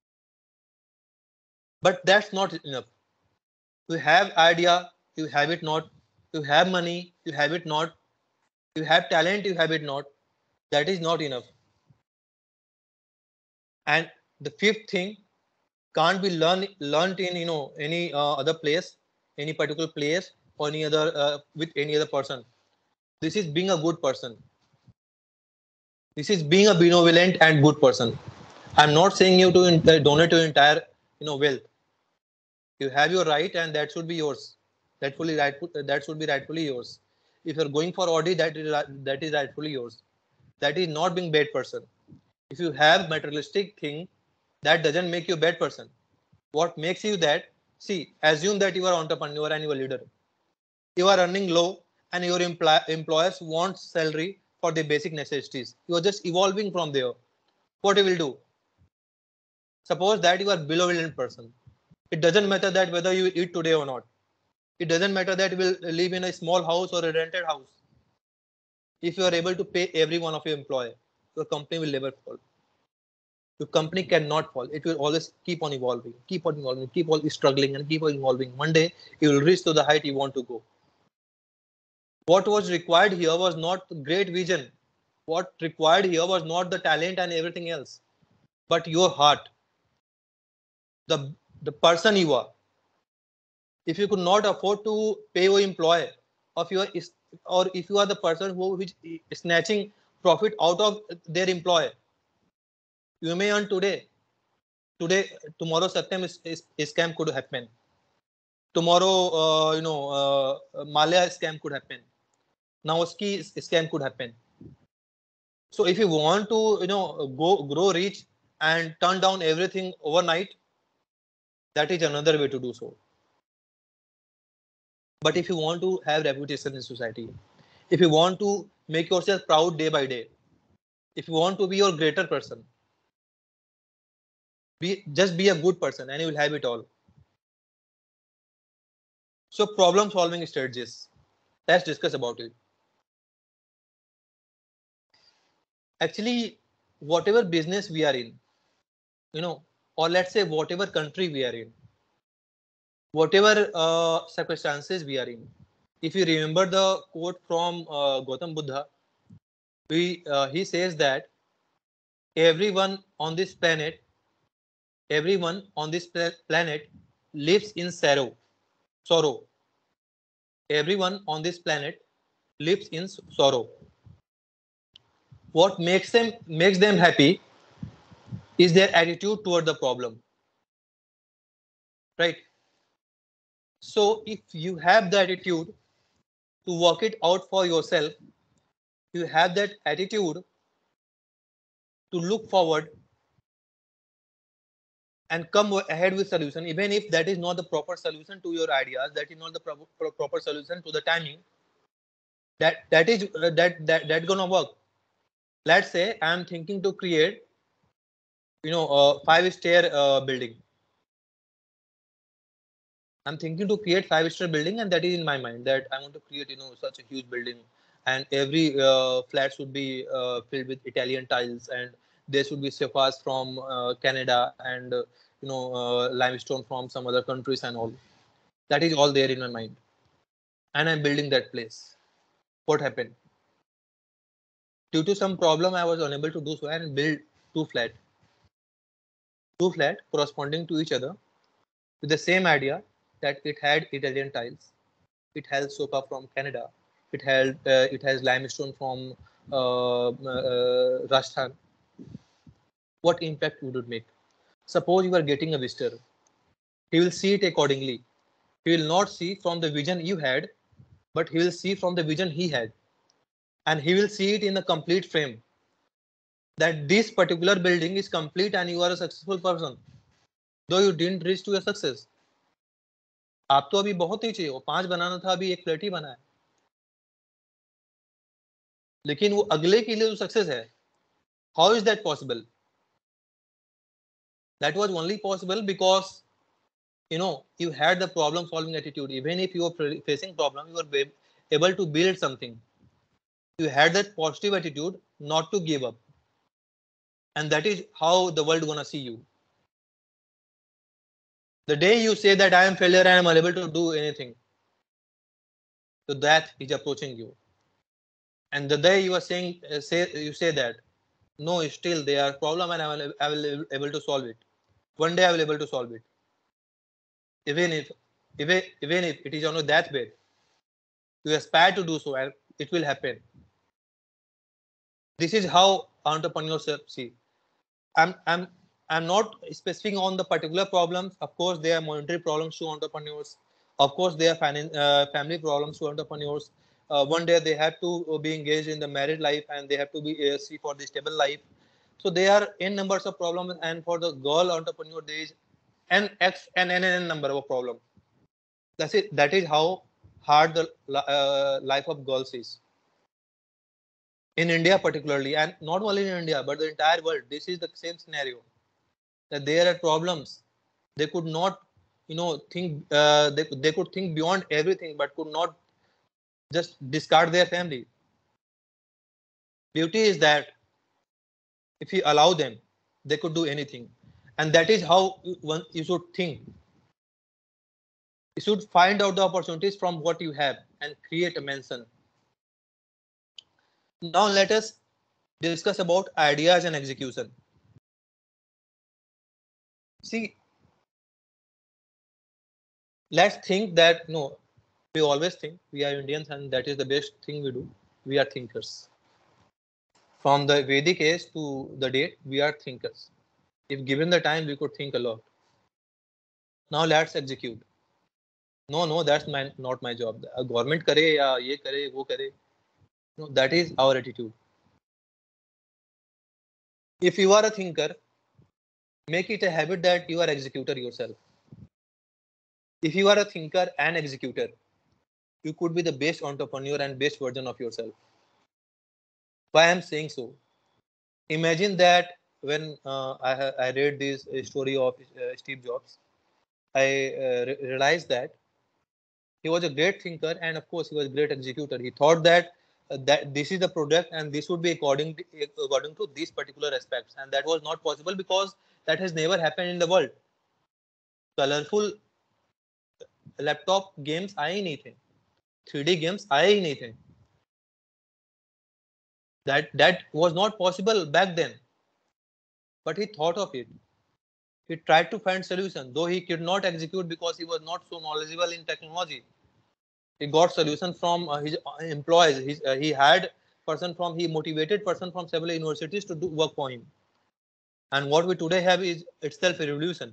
But that's not enough. You have idea, you have it not. You have money, you have it not. You have talent, you have it not. That is not enough. And the fifth thing can't be learned learned in you know any uh, other place, any particular place, or any other uh, with any other person. This is being a good person. This is being a benevolent and good person. I'm not saying you to donate your entire you know wealth. You have your right, and that should be yours. That fully right. That should be rightfully yours. If you're going for Audi, that is that is rightfully yours. That is not being bad person. If you have materialistic thing, that doesn't make you a bad person. What makes you that? See, assume that you are entrepreneur and you are leader. You are earning low, and your empl- employers want salary for the basic necessities. You are just evolving from there. What you will do? Suppose that you are benevolent person. It doesn't matter that whether you eat today or not. It doesn't matter that you will live in a small house or a rented house. If you are able to pay every one of your employee, your company will never fall. Your company cannot fall. It will always keep on evolving, keep on evolving, keep on struggling and keep on evolving. One day you will reach to the height you want to go. What was required here was not great vision. What required here was not the talent and everything else, but your heart. The, the person you are. If you could not afford to pay your employee, of your or if you are the person who is snatching profit out of their employee, you may earn today. Today, tomorrow, Satyam is, is, is scam could happen. Tomorrow, uh, you know, uh, Malia scam could happen. Now, ski scam could happen. So, if you want to, you know, go grow rich and turn down everything overnight, that is another way to do so. But if you want to have reputation in society, if you want to make yourself proud day by day, if you want to be your greater person, be just be a good person and you will have it all. So problem solving strategies. Let's discuss about it. Actually, whatever business we are in, you know, or let's say whatever country we are in, whatever uh, circumstances we are in. If you remember the quote from uh, Gautam Buddha, we, uh, he says that everyone on this planet, everyone on this planet lives in sorrow. Sorrow. Everyone on this planet lives in sorrow. What makes them makes them happy is their attitude toward the problem, right? So if you have the attitude to work it out for yourself, you have that attitude to look forward and come ahead with solution, even if that is not the proper solution to your ideas, that is not the pro- pro- proper solution to the timing, that that is uh, that that that gonna work. Let's say I'm thinking to create you know, uh, five stair uh, building. I'm thinking to create five star building, and that is in my mind that I want to create, you know, such a huge building, and every uh, flat should be uh, filled with Italian tiles, and there should be sofas from uh, Canada, and uh, you know, uh, limestone from some other countries and all. That is all there in my mind, and I'm building that place. What happened? Due to some problem, I was unable to do so and build two flat, two flat corresponding to each other with the same idea that it had Italian tiles. It has sofa from Canada. It had uh, it has limestone from uh, uh, Rajasthan. What impact would it make? Suppose you are getting a visitor. He will see it accordingly. He will not see from the vision you had, but he will see from the vision he had, and he will see it in a complete frame. That this particular building is complete and you are a successful person, though you didn't reach to a success. आप तो अभी बहुत नीचे हो, पांच बनाना था, अभी एक फ्लैट ही बना है, लेकिन वो अगले के लिए जो सक्सेस है, how is that possible? That was only possible because, you know, you had the problem solving attitude. Even if you were facing problem, you were able to build something. You had that positive attitude not to give up, and that is how the world gonna see you. The day you say that I am failure and I am unable to do anything, so that is approaching you. And the day you are saying uh, say you say that no, still there are problem and I will I will able to solve it. One day I will able to solve it. Even if even even if it is on that way, you aspire to do so and it will happen. This is how entrepreneurs see. I'm I'm I'm not specifying on the particular problems. Of course, there are monetary problems to entrepreneurs. Of course, there are finan- uh, family problems to entrepreneurs. Uh, one day they have to be engaged in the married life and they have to be uh, see for the stable life. So there are n numbers of problems, and for the girl entrepreneur, there is n x and n n number of problems. That's it. That is how hard the uh, life of girls is in India, particularly, and not only in India but the entire world. This is the same scenario, that there are problems. They could not, you know, think. Uh, they they could think beyond everything, but could not just discard their family. Beauty is that if you allow them, they could do anything, and that is how one you should think. You should find out the opportunities from what you have and create a mention. Now let us discuss about ideas and execution. See, let's think that no, we always think we are Indians and that is the best thing we do. We are thinkers. From the Vedic age to the date, we are thinkers. If given the time, we could think a lot. Now let's execute. No, no, that's my, not my job. A government करे या ये करे वो करे. No, that is our attitude. If you are a thinker, make it a habit that you are executor yourself. If you are a thinker and executor, you could be the best entrepreneur and best version of yourself. Why I am saying so? Imagine that when uh, I, I read this story of uh, Steve Jobs, I uh, re- realized that he was a great thinker and of course he was a great executor. He thought that uh, that this is the product and this would be according to, according to these particular aspects, and that was not possible because that has never happened in the world. Colorful laptop games आए ही नहीं थे, three D games आए ही नहीं थे. That that was not possible back then, but he thought of it. He tried to find solution, though he could not execute because he was not so knowledgeable in technology. He got solution from uh, his employees. His, uh, he had person from he motivated person from several universities to do work for him. And what we today have is itself a revolution.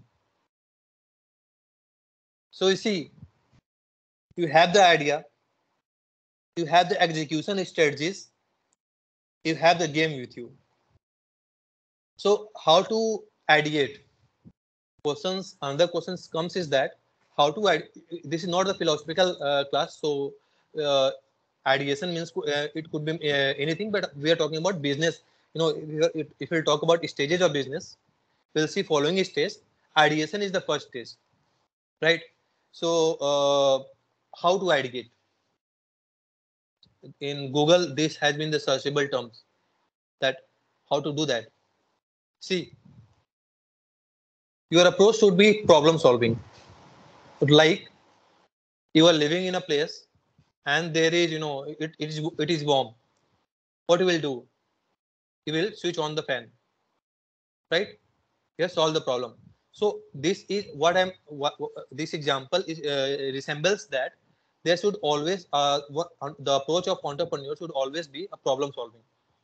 So you see, you have the idea, you have the execution strategies, you have the game with you. So how to ideate? Questions, another questions comes is that how to ide- this is not the philosophical uh, class, so uh, ideation means uh, it could be uh, anything, but we are talking about business. You know, if, if we'll talk about stages of business, we'll see following stage. Ideation is the first stage, right? So uh, how to ideate? In Google, this has been the searchable terms, that how to do that. See, your approach should be problem solving. Like you are living in a place and there is, you know, it, it is it is warm. What you will do? You will switch on the fan, right? Yes, solve the problem. So this is what I'm. What, this example is uh, resembles that. There should always uh, what, the approach of entrepreneur should always be a problem solving.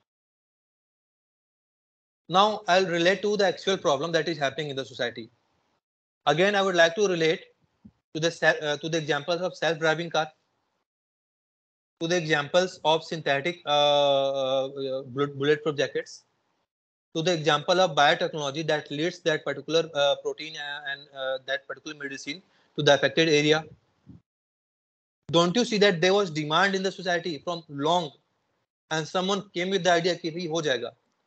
Now I'll relate to the actual problem that is happening in the society. Again, I would like to relate to the uh, to the examples of self-driving car, to the examples of synthetic uh, uh, bulletproof jackets, to the example of biotechnology that leads that particular uh, protein and uh, that particular medicine to the affected area. Don't you see that there was demand in the society from long, and someone came with the idea कि भी हो जाएगा.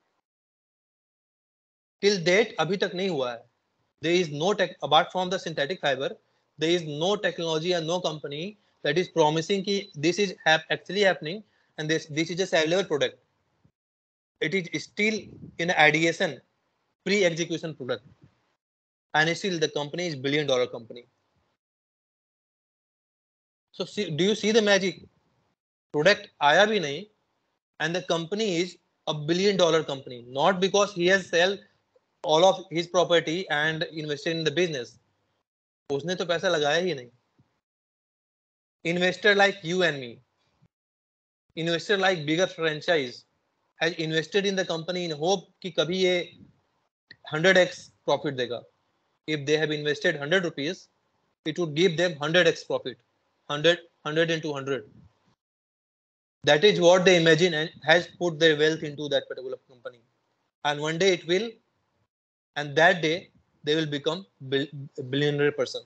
Till date अभी तक नहीं हुआ है. There is no tech apart from the synthetic fiber. There is no technology and no company that is promising कि this is hap actually happening and this this is a sellable product. It is still in ideation, pre-execution product, and still the company is billion dollar company. So see, do you see the magic? Product आया भी नहीं, and the company is a billion dollar company, not because he has sell all of his property and invested in the business. उसने तो पैसा लगाया ही नहीं. Investor like you and me, investor like bigger franchise has invested in the company in hope कि कभी ये one hundred x profit देगा. If they have invested one hundred rupees, it would give them one hundred x profit. one hundred, one hundred into one hundred. That is what they imagine and has put their wealth into that particular company. And one day it will, and that day they will become a billionaire person.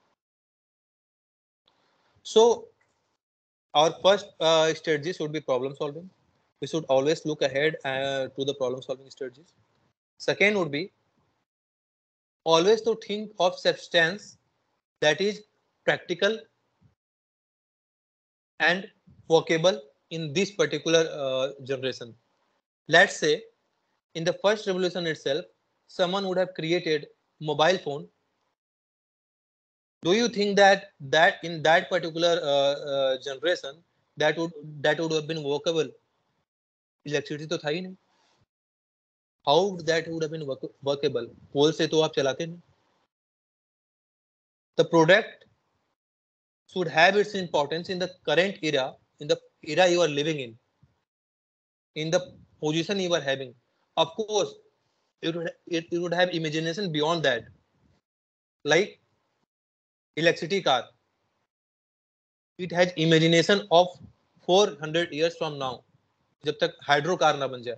So our first uh, strategy should be problem solving. We should always look ahead uh, to the problem solving strategies. Second would be always to think of substance that is practical and workable in this particular uh, generation. Let's say in the first revolution itself, someone would have created mobile phone. Do you think that that in that particular uh, uh, generation that would that would have been workable? Electricity तो था ही नहीं. How that would have been work, workable? Coal से तो आप चलाते नहीं. The product should have its importance in the current era, in the era you are living in, in the position you are having. Of course, it would it, it would have imagination beyond that, like electricity car. It has imagination of four hundred years from now, जब तक hydro car ना बन जाए.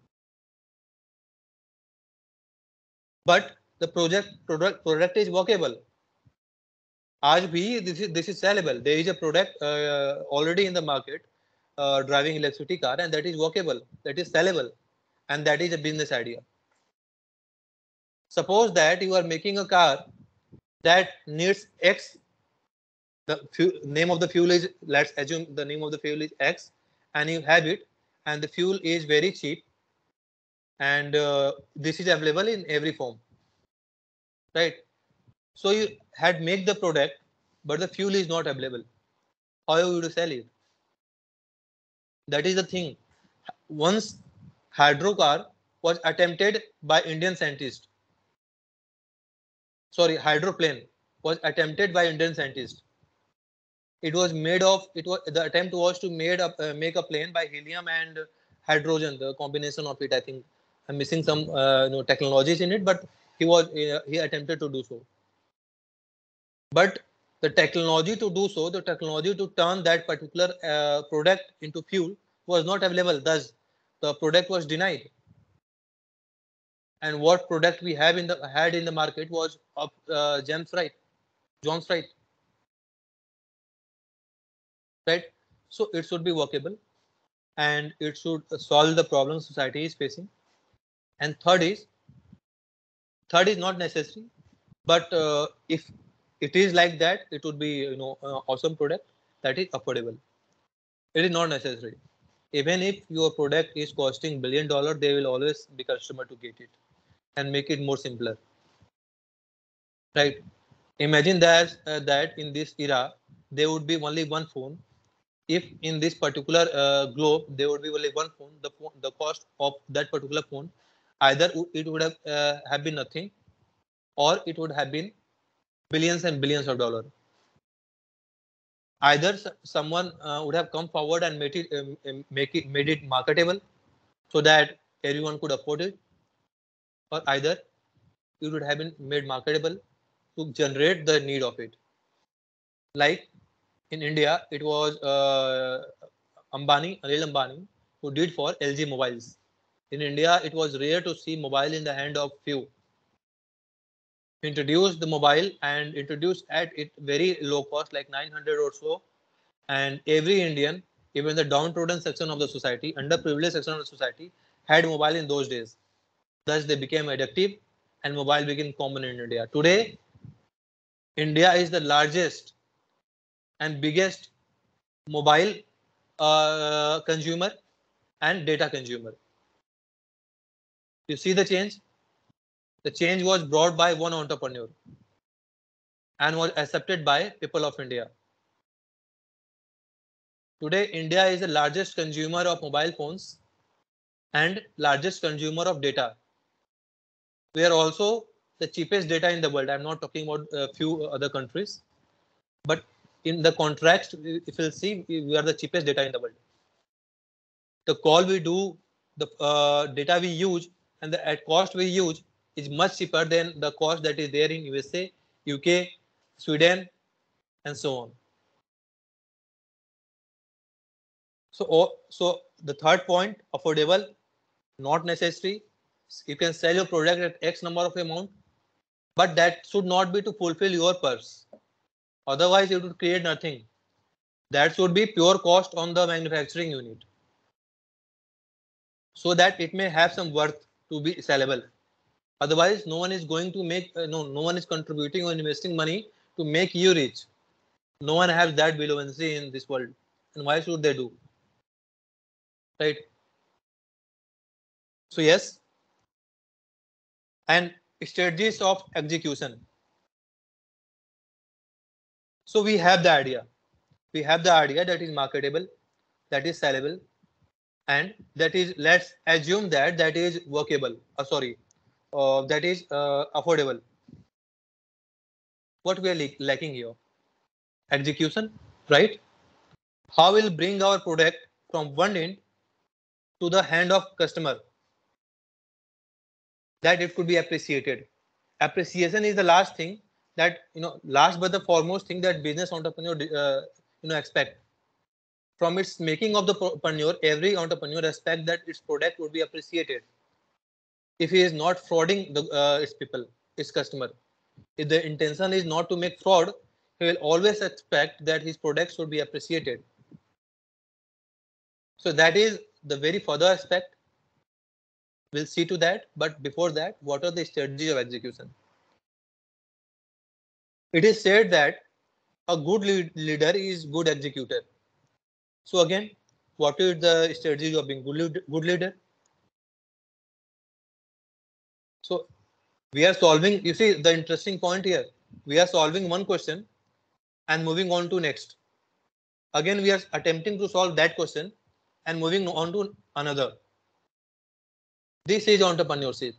But the project product product is workable. आज भी this is this is sellable. There is a product uh, already in the market, uh, driving electricity car, and that is workable. That is sellable, and that is a business idea. Suppose that you are making a car that needs X. The fuel, name of the fuel is, let's assume the name of the fuel is X, and you have it, and the fuel is very cheap, and uh, this is available in every form, right? So you had make the product, but the fuel is not available. How you will sell it? That is the thing. Once hydro car was attempted by Indian scientists. Sorry, hydroplane was attempted by Indian scientists. It was made of. It was the attempt was to made up uh, make a plane by helium and hydrogen. The combination of it, I think, I'm missing some uh, you know, technologies in it, but he was uh, he attempted to do so. But the technology to do so, the technology to turn that particular uh, product into fuel was not available. Thus, the product was denied. And what product we have in the had in the market was of uh, James Wright, John's Wright. Right? So it should be workable, and it should solve the problem society is facing. And third is Third is not necessary, but uh, if it is like that, it would be, you know, uh, awesome product that is affordable. It is not necessary. Even if your product is costing billion dollar, they will always be customer to get it and make it more simpler, right? Imagine that uh, that in this era there would be only one phone. If in this particular uh, globe there would be only one phone, the phone, the cost of that particular phone, either it would have uh, have been nothing, or it would have been billions and billions of dollars. Either someone uh, would have come forward and made it um, um, make it made it marketable so that everyone could afford it, or either it would have been made marketable to generate the need of it. Like in India, it was uh, Ambani, Anil Ambani, who did for L G mobiles. In India, it was rare to see mobile in the hand of few. He introduced the mobile and introduced at it very low cost, like nine hundred or so. And every Indian, even the downtrodden section of the society, underprivileged section of the society, had mobile in those days. Thus, they became addictive and mobile became common in India. Today, India is the largest and biggest mobile uh, consumer and data consumer. You see the change? The change was brought by one entrepreneur and was accepted by people of India. Today, India is the largest consumer of mobile phones and largest consumer of data. We are also the cheapest data in the world. I'm not talking about a few other countries, but in the context, if you'll see, we are the cheapest data in the world. The call we do, the uh, data we use, and the at cost we use is much cheaper than the cost that is there in U S A, U K, Sweden, and so on. So, so the third point, affordable, not necessary. You can sell your product at X number of amount, but that should not be to fulfill your purse. Otherwise, it would create nothing. That should be pure cost on the manufacturing unit, so that it may have some worth to be sellable. Otherwise, no one is going to make, uh, no, no one is contributing or investing money to make you rich. No one has that benevolence in this world. And why should they do? Right? So yes. And strategies of execution. So we have the idea. We have the idea that is marketable, that is sellable, and that is, let's assume that that is workable. Uh, sorry, uh, that is uh, affordable. What we are lacking here? Execution, right? How will bring our product from one end to the hand of customer, that it could be appreciated. Appreciation is the last thing that, you know, last but the foremost thing that business entrepreneur uh, you know expect from its making of the entrepreneur. Every entrepreneur expect that its product would be appreciated. If he is not frauding the uh, its people, its customer, if the intention is not to make fraud, he will always expect that his product should be appreciated. So that is the very further aspect. We'll see to that, but before that, what are the strategies of execution? It is said that a good lead leader is good executor. So again, what is the strategy of being good, lead, good leader? So we are solving, you see the interesting point here. We are solving one question and moving on to next. Again, we are attempting to solve that question and moving on to another. This is entrepreneurship.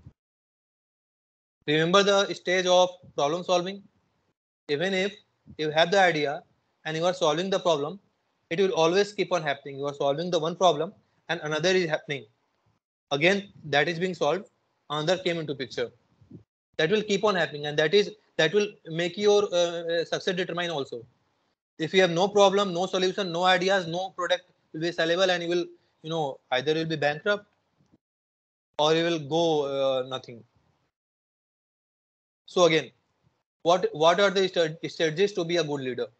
Remember the stage of problem solving? Even if you have the idea and you are solving the problem, it will always keep on happening. You are solving the one problem and another is happening. Again, that is being solved, another came into picture. That will keep on happening, and that is that will make your uh, success determine also. If you have no problem, no solution, no ideas, no product will be sellable, and you will, you know, either you will be bankrupt or you will go uh, nothing. So again, what what are the strategies to be a good leader?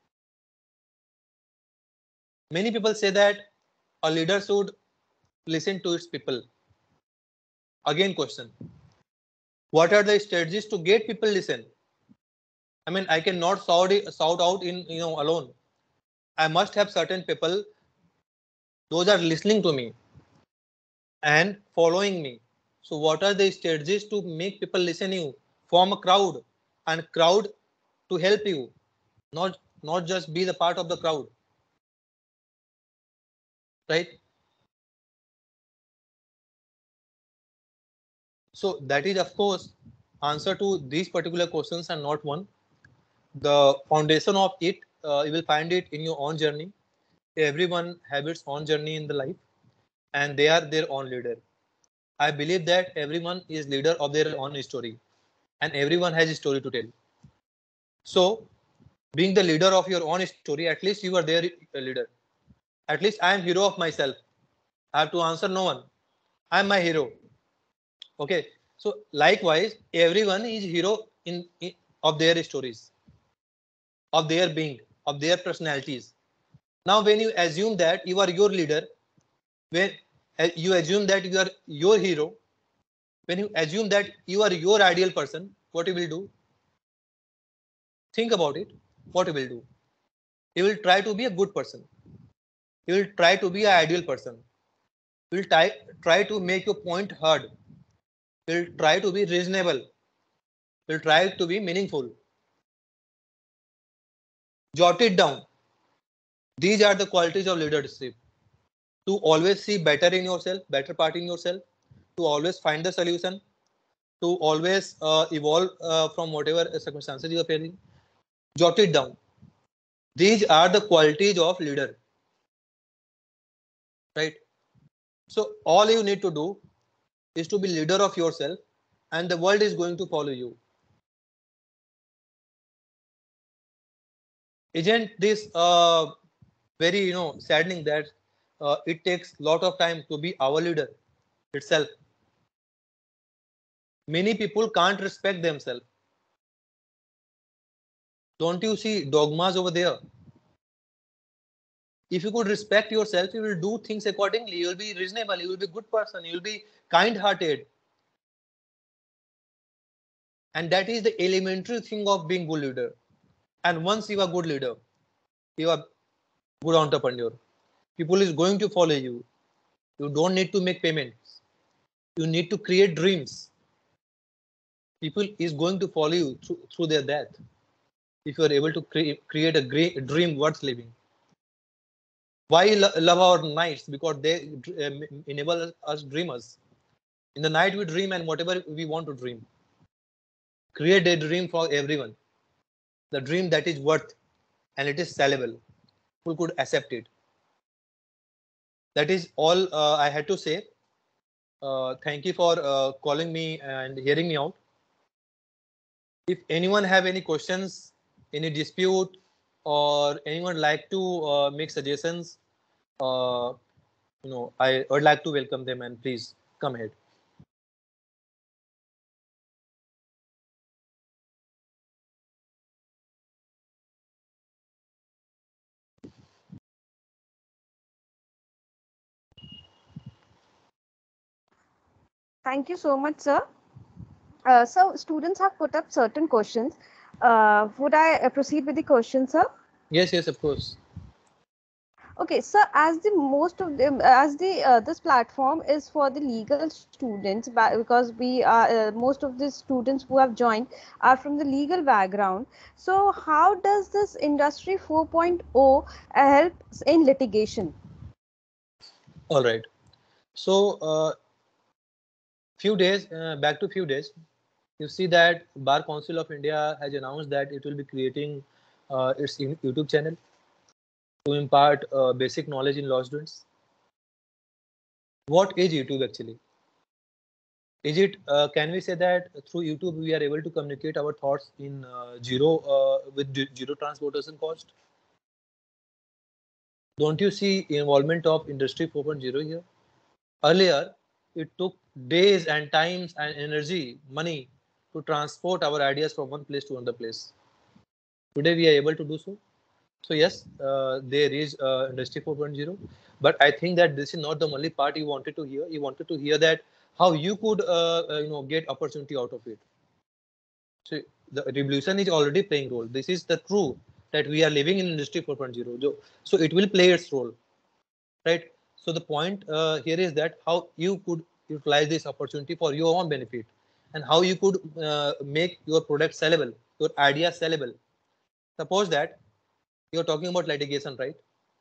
Many people say that a leader should listen to its people. Again, question: What are the strategies to get people listen? I mean, I cannot shout it, shout out in you know alone. I must have certain people. Those are listening to me and following me. So what are the strategies to make people listen you? Form a crowd, and crowd to help you, not not just be the part of the crowd, right? So that is of course answer to these particular questions and not one. The foundation of it, uh, you will find it in your own journey. Everyone has its own journey in the life, and they are their own leader. I believe that everyone is leader of their own story, and everyone has a story to tell. So, being the leader of your own story, at least you are their leader. At least I am hero of myself. I have to answer no one. I am my hero. Okay. So likewise, everyone is hero in, in of their stories, of their being, of their personalities. Now, when you assume that you are your leader, when you assume that you are your hero, when you assume that you are your ideal person, what you will do? Think about it. What you will do? You will try to be a good person. You will try to be an ideal person. You will try, try to make your point heard. You will try to be reasonable. You will try to be meaningful. Jot it down. These are the qualities of leadership. To always see better in yourself, better part in yourself, to always find the solution, to always uh, evolve uh, from whatever circumstances you are facing. Jot it down. These are the qualities of leader, right? So all you need to do is to be leader of yourself, and the world is going to follow you. Isn't this uh, very you know saddening that uh, it takes a lot of time to be our leader itself? Many people can't respect themselves. Don't you see dogmas over there? If you could respect yourself, you will do things accordingly. You will be reasonable. You will be a good person. You will be kind-hearted. And that is the elementary thing of being good leader. And once you are good leader, you are good entrepreneur. People is going to follow you. You don't need to make payments. You need to create dreams. People is going to follow you through, through their death. If you are able to cre create a great dream worth living. Why lo love our nights? Because they uh, enable us dreamers. In the night we dream and whatever we want to dream. Create a dream for everyone. The dream that is worth and it is sellable. People could accept it. That is all uh, I had to say. Uh, thank you for uh, calling me and hearing me out. If anyone have any questions, any dispute, or anyone like to uh, make suggestions, uh, you know, I would like to welcome them and please come ahead. Thank you so much, sir. Uh, so students have put up certain questions. Uh, would I uh, proceed with the question, sir? Yes, yes, of course. Okay, so as the most of them, as the uh, this platform is for the legal students, because we are uh, most of the students who have joined are from the legal background. So how does this industry four point oh help in litigation? All right. So, uh, few days uh, back to few days, you see that Bar Council of India has announced that it will be creating uh, its YouTube channel to impart uh, basic knowledge in law students. What is YouTube actually? Is it, uh, can we say that through YouTube we are able to communicate our thoughts in uh, zero uh, with zero transportation cost? Don't you see involvement of Industry four point oh here? Earlier, it took days and times and energy, money to transport our ideas from one place to another place. Today we are able to do so. So yes, uh, there is uh, Industry four point oh, but I think that this is not the only part you wanted to hear. You wanted to hear that how you could uh, uh, you know get opportunity out of it. So the revolution is already playing role. This is the true that we are living in industry four point oh. So it will play its role, right? So the point uh, here is that how you could utilize this opportunity for your own benefit, and how you could uh, make your product sellable, your idea sellable. Suppose that you're talking about litigation, right?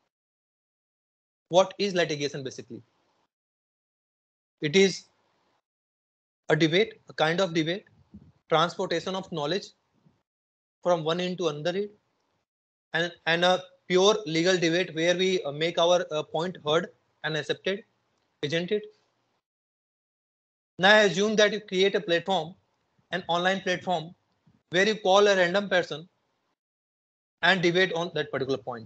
What is litigation basically? It is a debate, a kind of debate, transportation of knowledge from one end to another end, and, and a pure legal debate where we uh, make our uh, point heard and accepted, isn't it? Now I assume that you create a platform, an online platform, where you call a random person and debate on that particular point,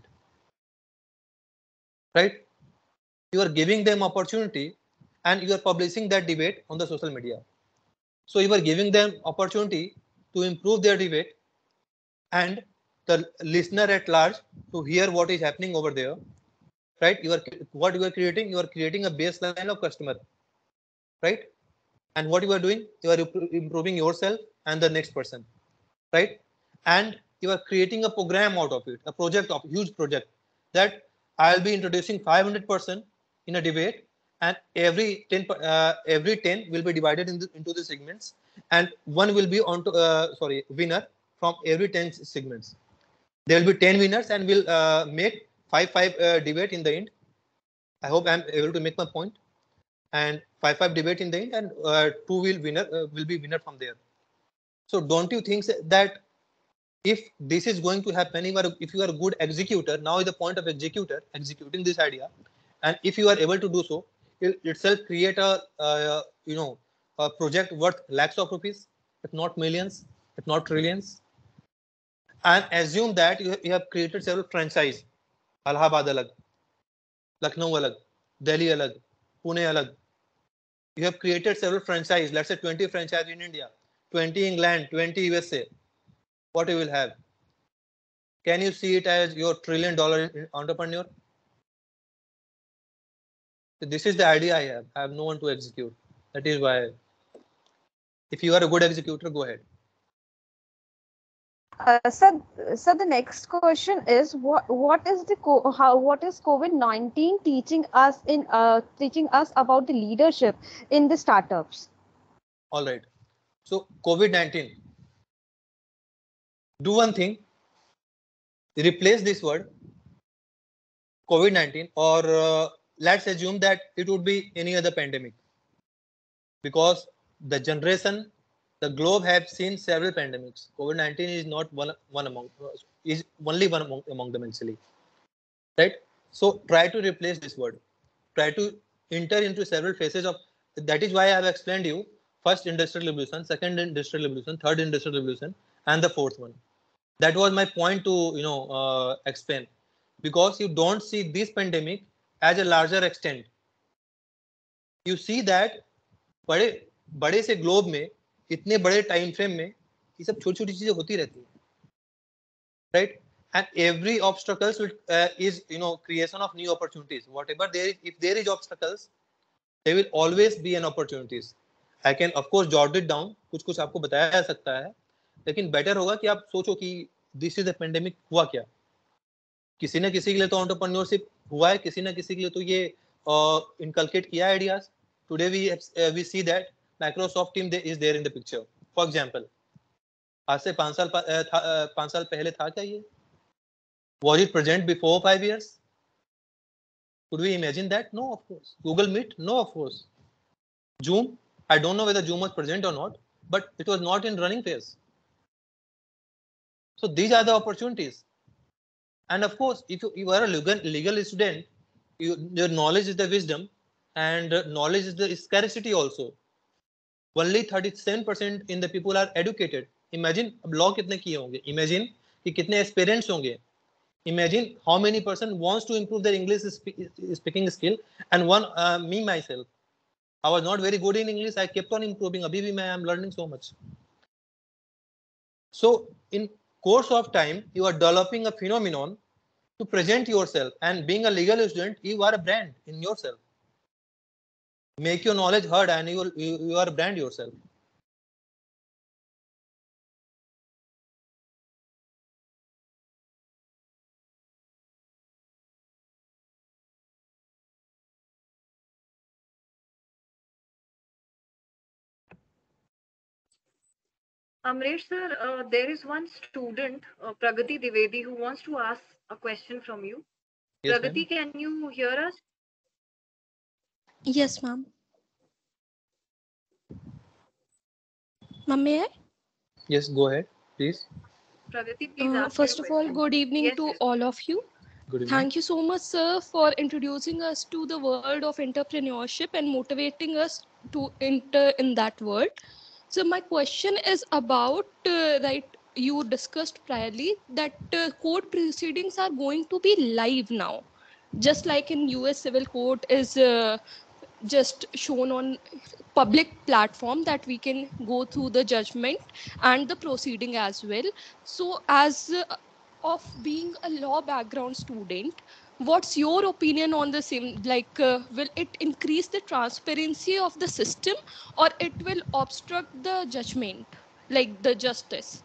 right? You are giving them opportunity and you are publishing that debate on the social media. So you are giving them opportunity to improve their debate, and the listener at large to hear what is happening over there, right? You are what you are creating. You are creating a baseline of customer, right? And what you are doing, you are improving yourself and the next person, right? And you are creating a program out of it, a project of huge project that I'll be introducing five hundred person in a debate, and every ten uh, every ten will be divided into, into the segments, and one will be on to uh, sorry winner from every ten segments. There will be ten winners, and we'll uh, make five five uh, debate in the end. I hope I'm able to make my point. And five five debate in the end, and uh, two will winner uh, will be winner from there. So don't you think that if this is going to happen, if you are, if you are a good executor, now is the point of executor executing this idea, and if you are able to do so, it itself create a uh, you know a project worth lakhs of rupees, if not millions, if not trillions. And assume that you, you have created several franchise. Allahabad alag, Lucknow alag, Delhi alag, Pune alag. You have created several franchise, let's say twenty franchise in India, twenty England, twenty U S A. What you will have? Can you see it as your trillion dollar entrepreneur? So this is the idea I have. I have no one to execute. That is why, if you are a good executor, go ahead. Uh, so, so the next question is what what is the co how what is COVID nineteen teaching us in uh teaching us about the leadership in the startups? All right. So COVID nineteen. Do one thing. Replace this word COVID nineteen, or uh, let's assume that it would be any other pandemic, because the generation, the globe have seen several pandemics. COVID nineteen is not one one among is only one among, among them actually, right? So try to replace this word. Try to enter into several phases of. That is why I have explained you first industrial revolution, second industrial revolution, third industrial revolution, and the fourth one. That was my point to you know uh, explain, because you don't see this pandemic as a larger extent. You see that बड़े बड़े से globe में इतने बड़े time frame में ये सब छोटी छोटी चीजें होती रहती हैं, right? And every obstacles will, uh, is you know creation of new opportunities. Whatever there is, if there is obstacles, there will always be an opportunities. I can of course jot it down. कुछ कुछ आपको बताया जा सकता है, लेकिन better होगा कि आप सोचो कि दिस इज द पेंडेमिक हुआ क्या. किसी न किसी के लिए तो एंटरप्रेन्योरशिप हुआ है, किसी न किसी के लिए तो ये इनकलकेट किया ideas. Today we uh, we see that Microsoft team is there in the picture. For example, आज से पांच साल पांच साल पहले था क्या ये? Was it present before five years? Could we imagine that? No, of course. Google Meet? No, of course. Zoom? I don't know whether Zoom was present or not, but it was not in running phase. So these are the opportunities. And of course, if you, you are a legal, legal student, you, your knowledge is the wisdom, and knowledge is the scarcity also. Only thirty-seven percent in the people are educated. Imagine law कितने किए होंगे. Imagine कि कितने experience होंगे. Imagine how many person wants to improve their English speaking skill. And one uh, me myself, I was not very good in English. I kept on improving. अभी भी मैं I am learning so much. So in course of time, you are developing a phenomenon to present yourself. And being a legal student, you are a brand in yourself. make your knowledge heard, and you will you, you are brand yourself. Amresh sir, uh, there is one student, uh, Pragati Divedi, who wants to ask a question from you. Yes, Pragati, ma'am. can you hear us? Yes, ma'am. Ma'am, may I? Yes, go ahead, please. Pragati, please Uh, ask your first of all, question. good evening Yes, to yes. all of you. Good evening. Thank you so much, sir, for introducing us to the world of entrepreneurship and motivating us to enter in that world. So, my question is about, uh, right, you discussed priorly that uh, court proceedings are going to be live now. Just like in U S civil court is uh, just shown on public platform that we can go through the judgment and the proceeding as well. So as uh, of being a law background student, what's your opinion on the same? Like uh, will it increase the transparency of the system, or it will obstruct the judgment, like the justice?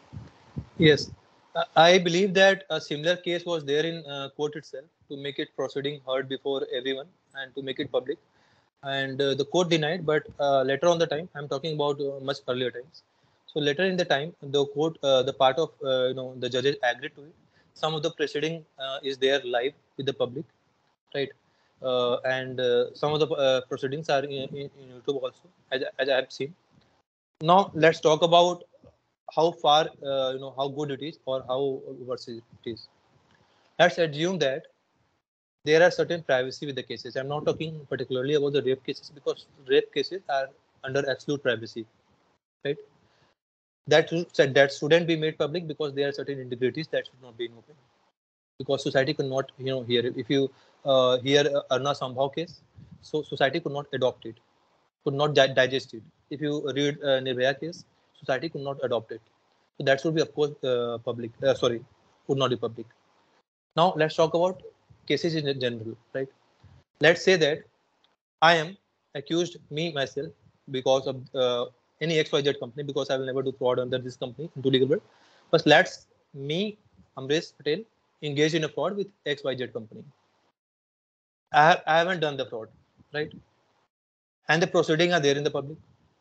Yes, Uh, I believe that a similar case was there in uh, court itself to make it proceeding heard before everyone and to make it public. And uh, the court denied, but uh, later on the time, I'm talking about uh, much earlier times. So later in the time, the court, uh, the part of uh, you know the judges agreed to it. Some of the proceeding uh, is there live with the public, right? Uh, and uh, some of the uh, proceedings are in, in, in YouTube also, as, as I have seen. Now let's talk about how far uh, you know how good it is or how worse it is. Let's assume that there are certain privacy with the cases. I'm not talking particularly about the rape cases because rape cases are under absolute privacy, right? That said, that shouldn't be made public because there are certain integrities that should not be in open. Because society could not, you know, hear it. If you uh, hear Arna Sambhav case, so society could not adopt it, could not di- digest it. If you read uh, Nirbhaya case, society could not adopt it. So that should be, of course, uh, public. Uh, sorry, would not be public. Now let's talk about cases in general, right? Let's say that I am accused, me myself, because of uh, any X Y Z company, because I will never do fraud under this company into legal world. But let's me, Amresh Patel, engage in a fraud with X Y Z company. I, have, I haven't done the fraud, right? And the proceeding are there in the public.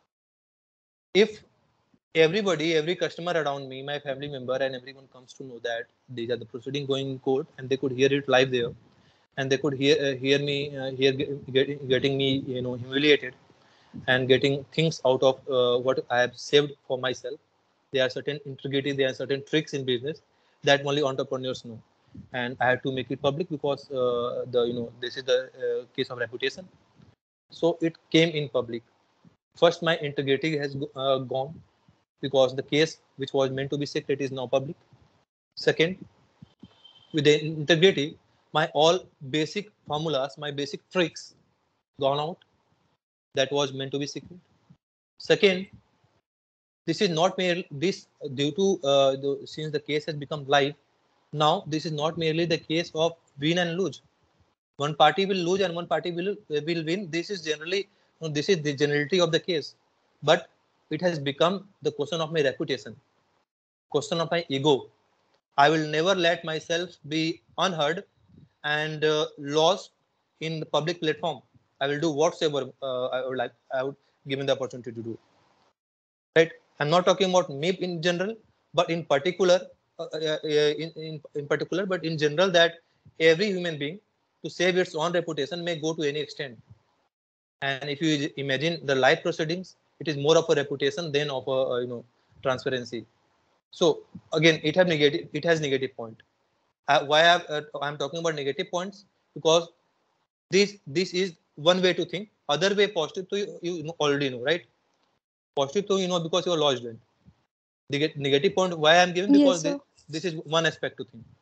If everybody, every customer around me, my family member, and everyone comes to know that these are the proceeding going in court, and they could hear it live there, and they could hear uh, hear me, uh, hear get, getting me, you know, humiliated, and getting things out of uh, what I have saved for myself. There are certain integrity, there are certain tricks in business that only entrepreneurs know, and I had to make it public because uh, the you know this is the uh, case of reputation. So it came in public. First, my integrity has uh, gone because the case which was meant to be secret is now public. Second, with the integrity, my all basic formulas, my basic tricks gone out that was meant to be secret. Second, this is not merely this due to uh, the, since the case has become live. Now this is not merely the case of win and lose. One party will lose and one party will will win. This is generally this is the generality of the case, but it has become the question of my reputation, question of my ego. I will never let myself be unheard and uh, lost in the public platform. I will do whatsoever uh, I would like. I would given the opportunity to do. Right? I'm not talking about me in general, but in particular, uh, uh, in, in in particular, but in general, that every human being to save its own reputation may go to any extent. And if you imagine the live proceedings, it is more of a reputation than of a uh, you know transparency. So again, it have negative. It has negative point. Uh, why I, uh, I'm talking about negative points because this this is one way to think. Other way positive, to you, you already know, right? Positive, to you know because you're lodged in. The negative point why I'm giving Yes, because this, sir. this is one aspect to think.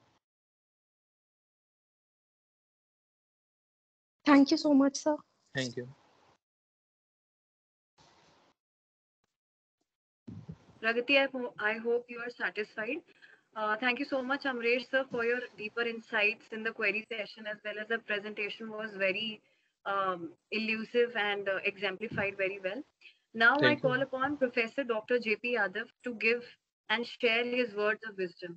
Thank you so much, sir. Thank you. Pragati, I, ho- I hope you are satisfied. Uh, thank you so much, Amresh sir, for your deeper insights in the query session, as well as the presentation was very um, elusive and uh, exemplified very well. Now I Thank call you. upon Professor Doctor J P Yadav to give and share his words of wisdom.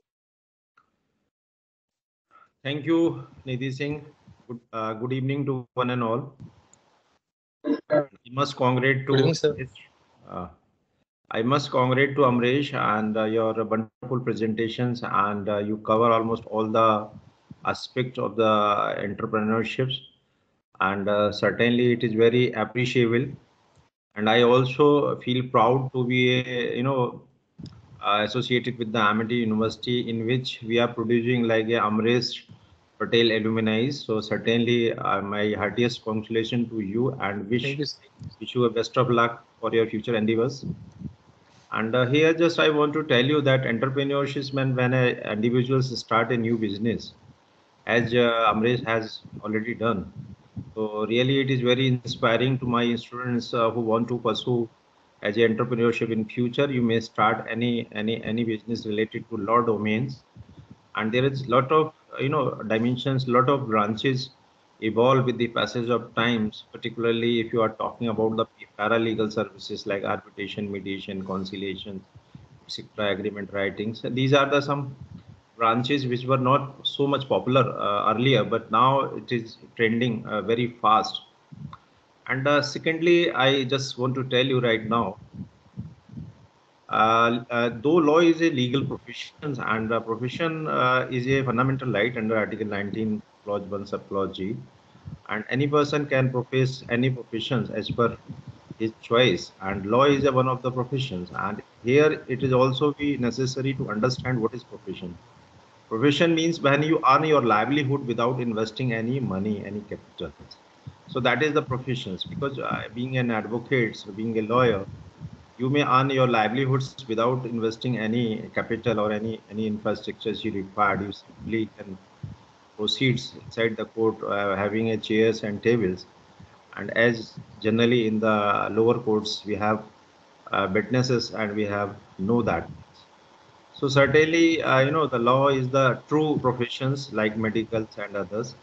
Thank you, Nidhi Singh. Good, uh, good evening to one and all. I must congratulate Good evening, to sir. uh, I must congratulate to Amresh and uh, your wonderful presentations, and uh, you cover almost all the aspects of the entrepreneurships, and uh, certainly it is very appreciable. And I also feel proud to be, a, you know, uh, associated with the Amity University, in which we are producing like a Amresh Patel alumni. So certainly, uh, my heartiest congratulations to you, and Thank wish you, sir. wish you a best of luck for your future endeavors. And uh, here, just I want to tell you that entrepreneurship means when a individuals start a new business, as uh, Amresh has already done. So really, it is very inspiring to my students uh, who want to pursue as a entrepreneurship in future. You may start any any any business related to law domains, and there is lot of uh, you know dimensions, lot of branches evolve with the passage of times, particularly if you are talking about the paralegal services like arbitration, mediation, conciliation, etc., agreement writing. So these are the some branches which were not so much popular uh, earlier, but now it is trending uh, very fast. And uh, secondly, I just want to tell you right now, uh, uh, though law is a legal profession, and uh, profession uh, is a fundamental right under Article nineteen, Clause one, Subclause G, and any person can profess any professions as per his choice, and law is a one of the professions. And here it is also be necessary to understand what is profession. Profession means when you earn your livelihood without investing any money, any capital. So that is the professions. Because uh, being an advocate, so being a lawyer, you may earn your livelihoods without investing any capital or any any infrastructures you required. You simply can proceed inside the court uh, having a chairs and tables. And as generally in the lower courts, we have uh, witnesses and we have know that. So certainly, uh, you know, the law is the true professions like medicals and others.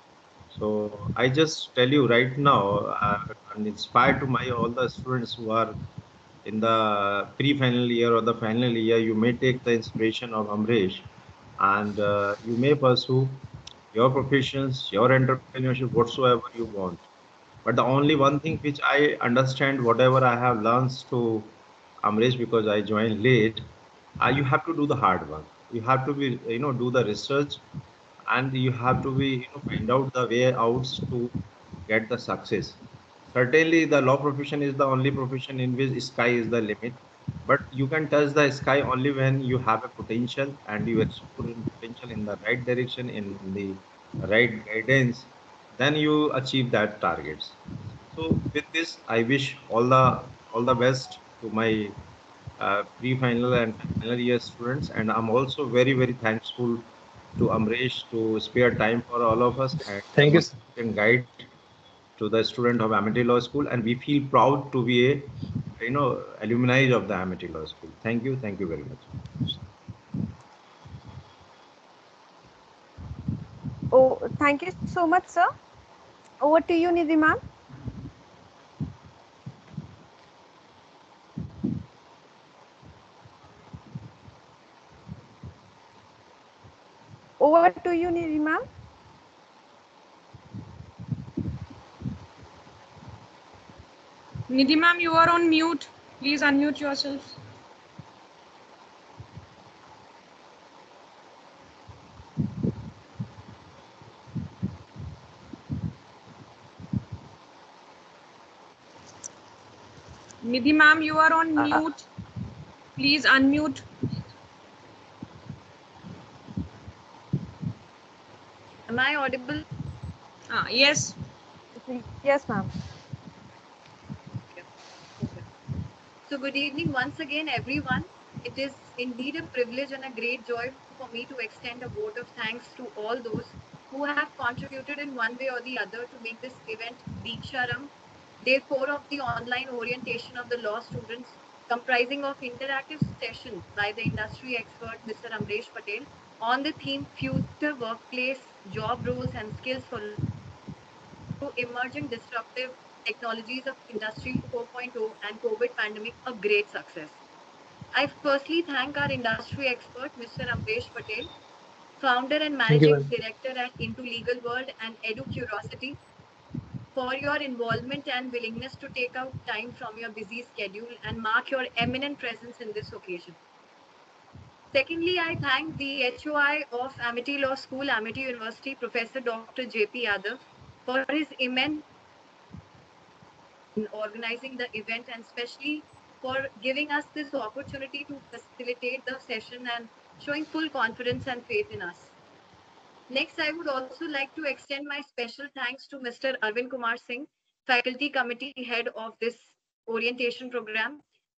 So I just tell you right now, uh, and inspired to my all the students who are in the pre-final year or the final year, you may take the inspiration of Amresh, and uh, you may pursue your professions, your entrepreneurship, whatsoever you want. But the only one thing which I understand, whatever I have learned to Amresh, because I joined late, uh, you have to do the hard work. You have to be, you know, do the research, and you have to be, you know, find out the way outs to get the success. Certainly, the law profession is the only profession in which sky is the limit. But you can touch the sky only when you have a potential and you explore in potential in the right direction, in the right guidance, then you achieve that targets. So with this, I wish all the all the best to my uh, pre-final and final year students, and I'm also very very thankful to Amresh to spare time for all of us and Thank you, sir. motivate and guide to the student of Amity Law School, and we feel proud to be a you know alumni of the Amity Law School. Thank you, thank you very much. Oh, thank you so much, sir. Over to you, Nidhi ma'am. Over to you, Nidhi ma'am. Nidhi ma'am, you are on mute. Please unmute yourself. Nidhi ma'am, you are on Uh, mute. Please unmute. Am I audible? Ah, yes. yes, ma'am. Okay. Okay. So good evening once again, everyone. It is indeed a privilege and a great joy for me to extend a vote of thanks to all those who have contributed in one way or the other to make this event Diksharam, day four of the online orientation of the law students, comprising of interactive session by the industry expert Mister Amresh Patel on the theme Future Workplace, Job Roles and Skills for emerging disruptive technologies of Industry four point oh and COVID pandemic a great success. I firstly thank our industry expert, Mister Ambesh Patel, founder and Thank you, managing ma'am. director at Into Legal World and Edu Curiosity, for your involvement and willingness to take out time from your busy schedule and mark your eminent presence in this occasion. Secondly, I thank the H O I of Amity Law School, Amity University, Professor Doctor J P Yadav, for his immense in organizing the event and especially for giving us this opportunity to facilitate the session and showing full confidence and faith in us. Next, I would also like to extend my special thanks to Mister Arvind Kumar Singh, Faculty Committee Head of this orientation program,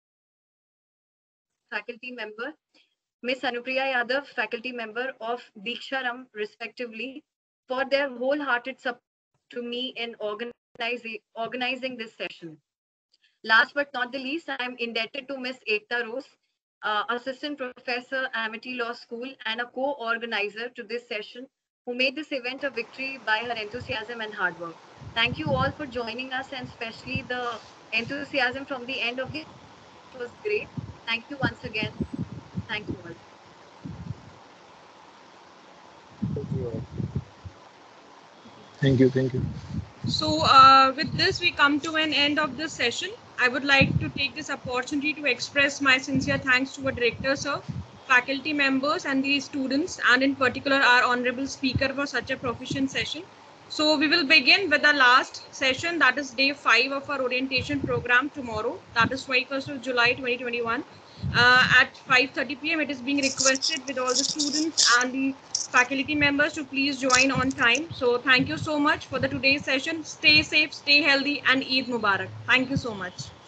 faculty member, Miz Anupriya Yadav, faculty member of Diksharam, respectively, for their wholehearted support to me in organizing, organizing this session. Last but not the least, I am indebted to Miz Ekta Rose, uh, Assistant Professor, Amity Law School, and a co-organizer to this session, who made this event a victory by her enthusiasm and hard work. Thank you all for joining us, and especially the enthusiasm from the end of the it was great. Thank you once again. Thank you all. Thank you. Thank you. So uh, with this, we come to an end of this session. I would like to take this opportunity to express my sincere thanks to our director, sir, faculty members and the students, and in particular our honorable speaker for such a proficient session. So we will begin with the last session, that is day five of our orientation program tomorrow, that is twenty-first of July twenty twenty-one. Uh, at five thirty p m It is being requested with all the students and the faculty members to please join on time. So thank you so much for the today's session. Stay safe, stay healthy, and Eid Mubarak. Thank you so much.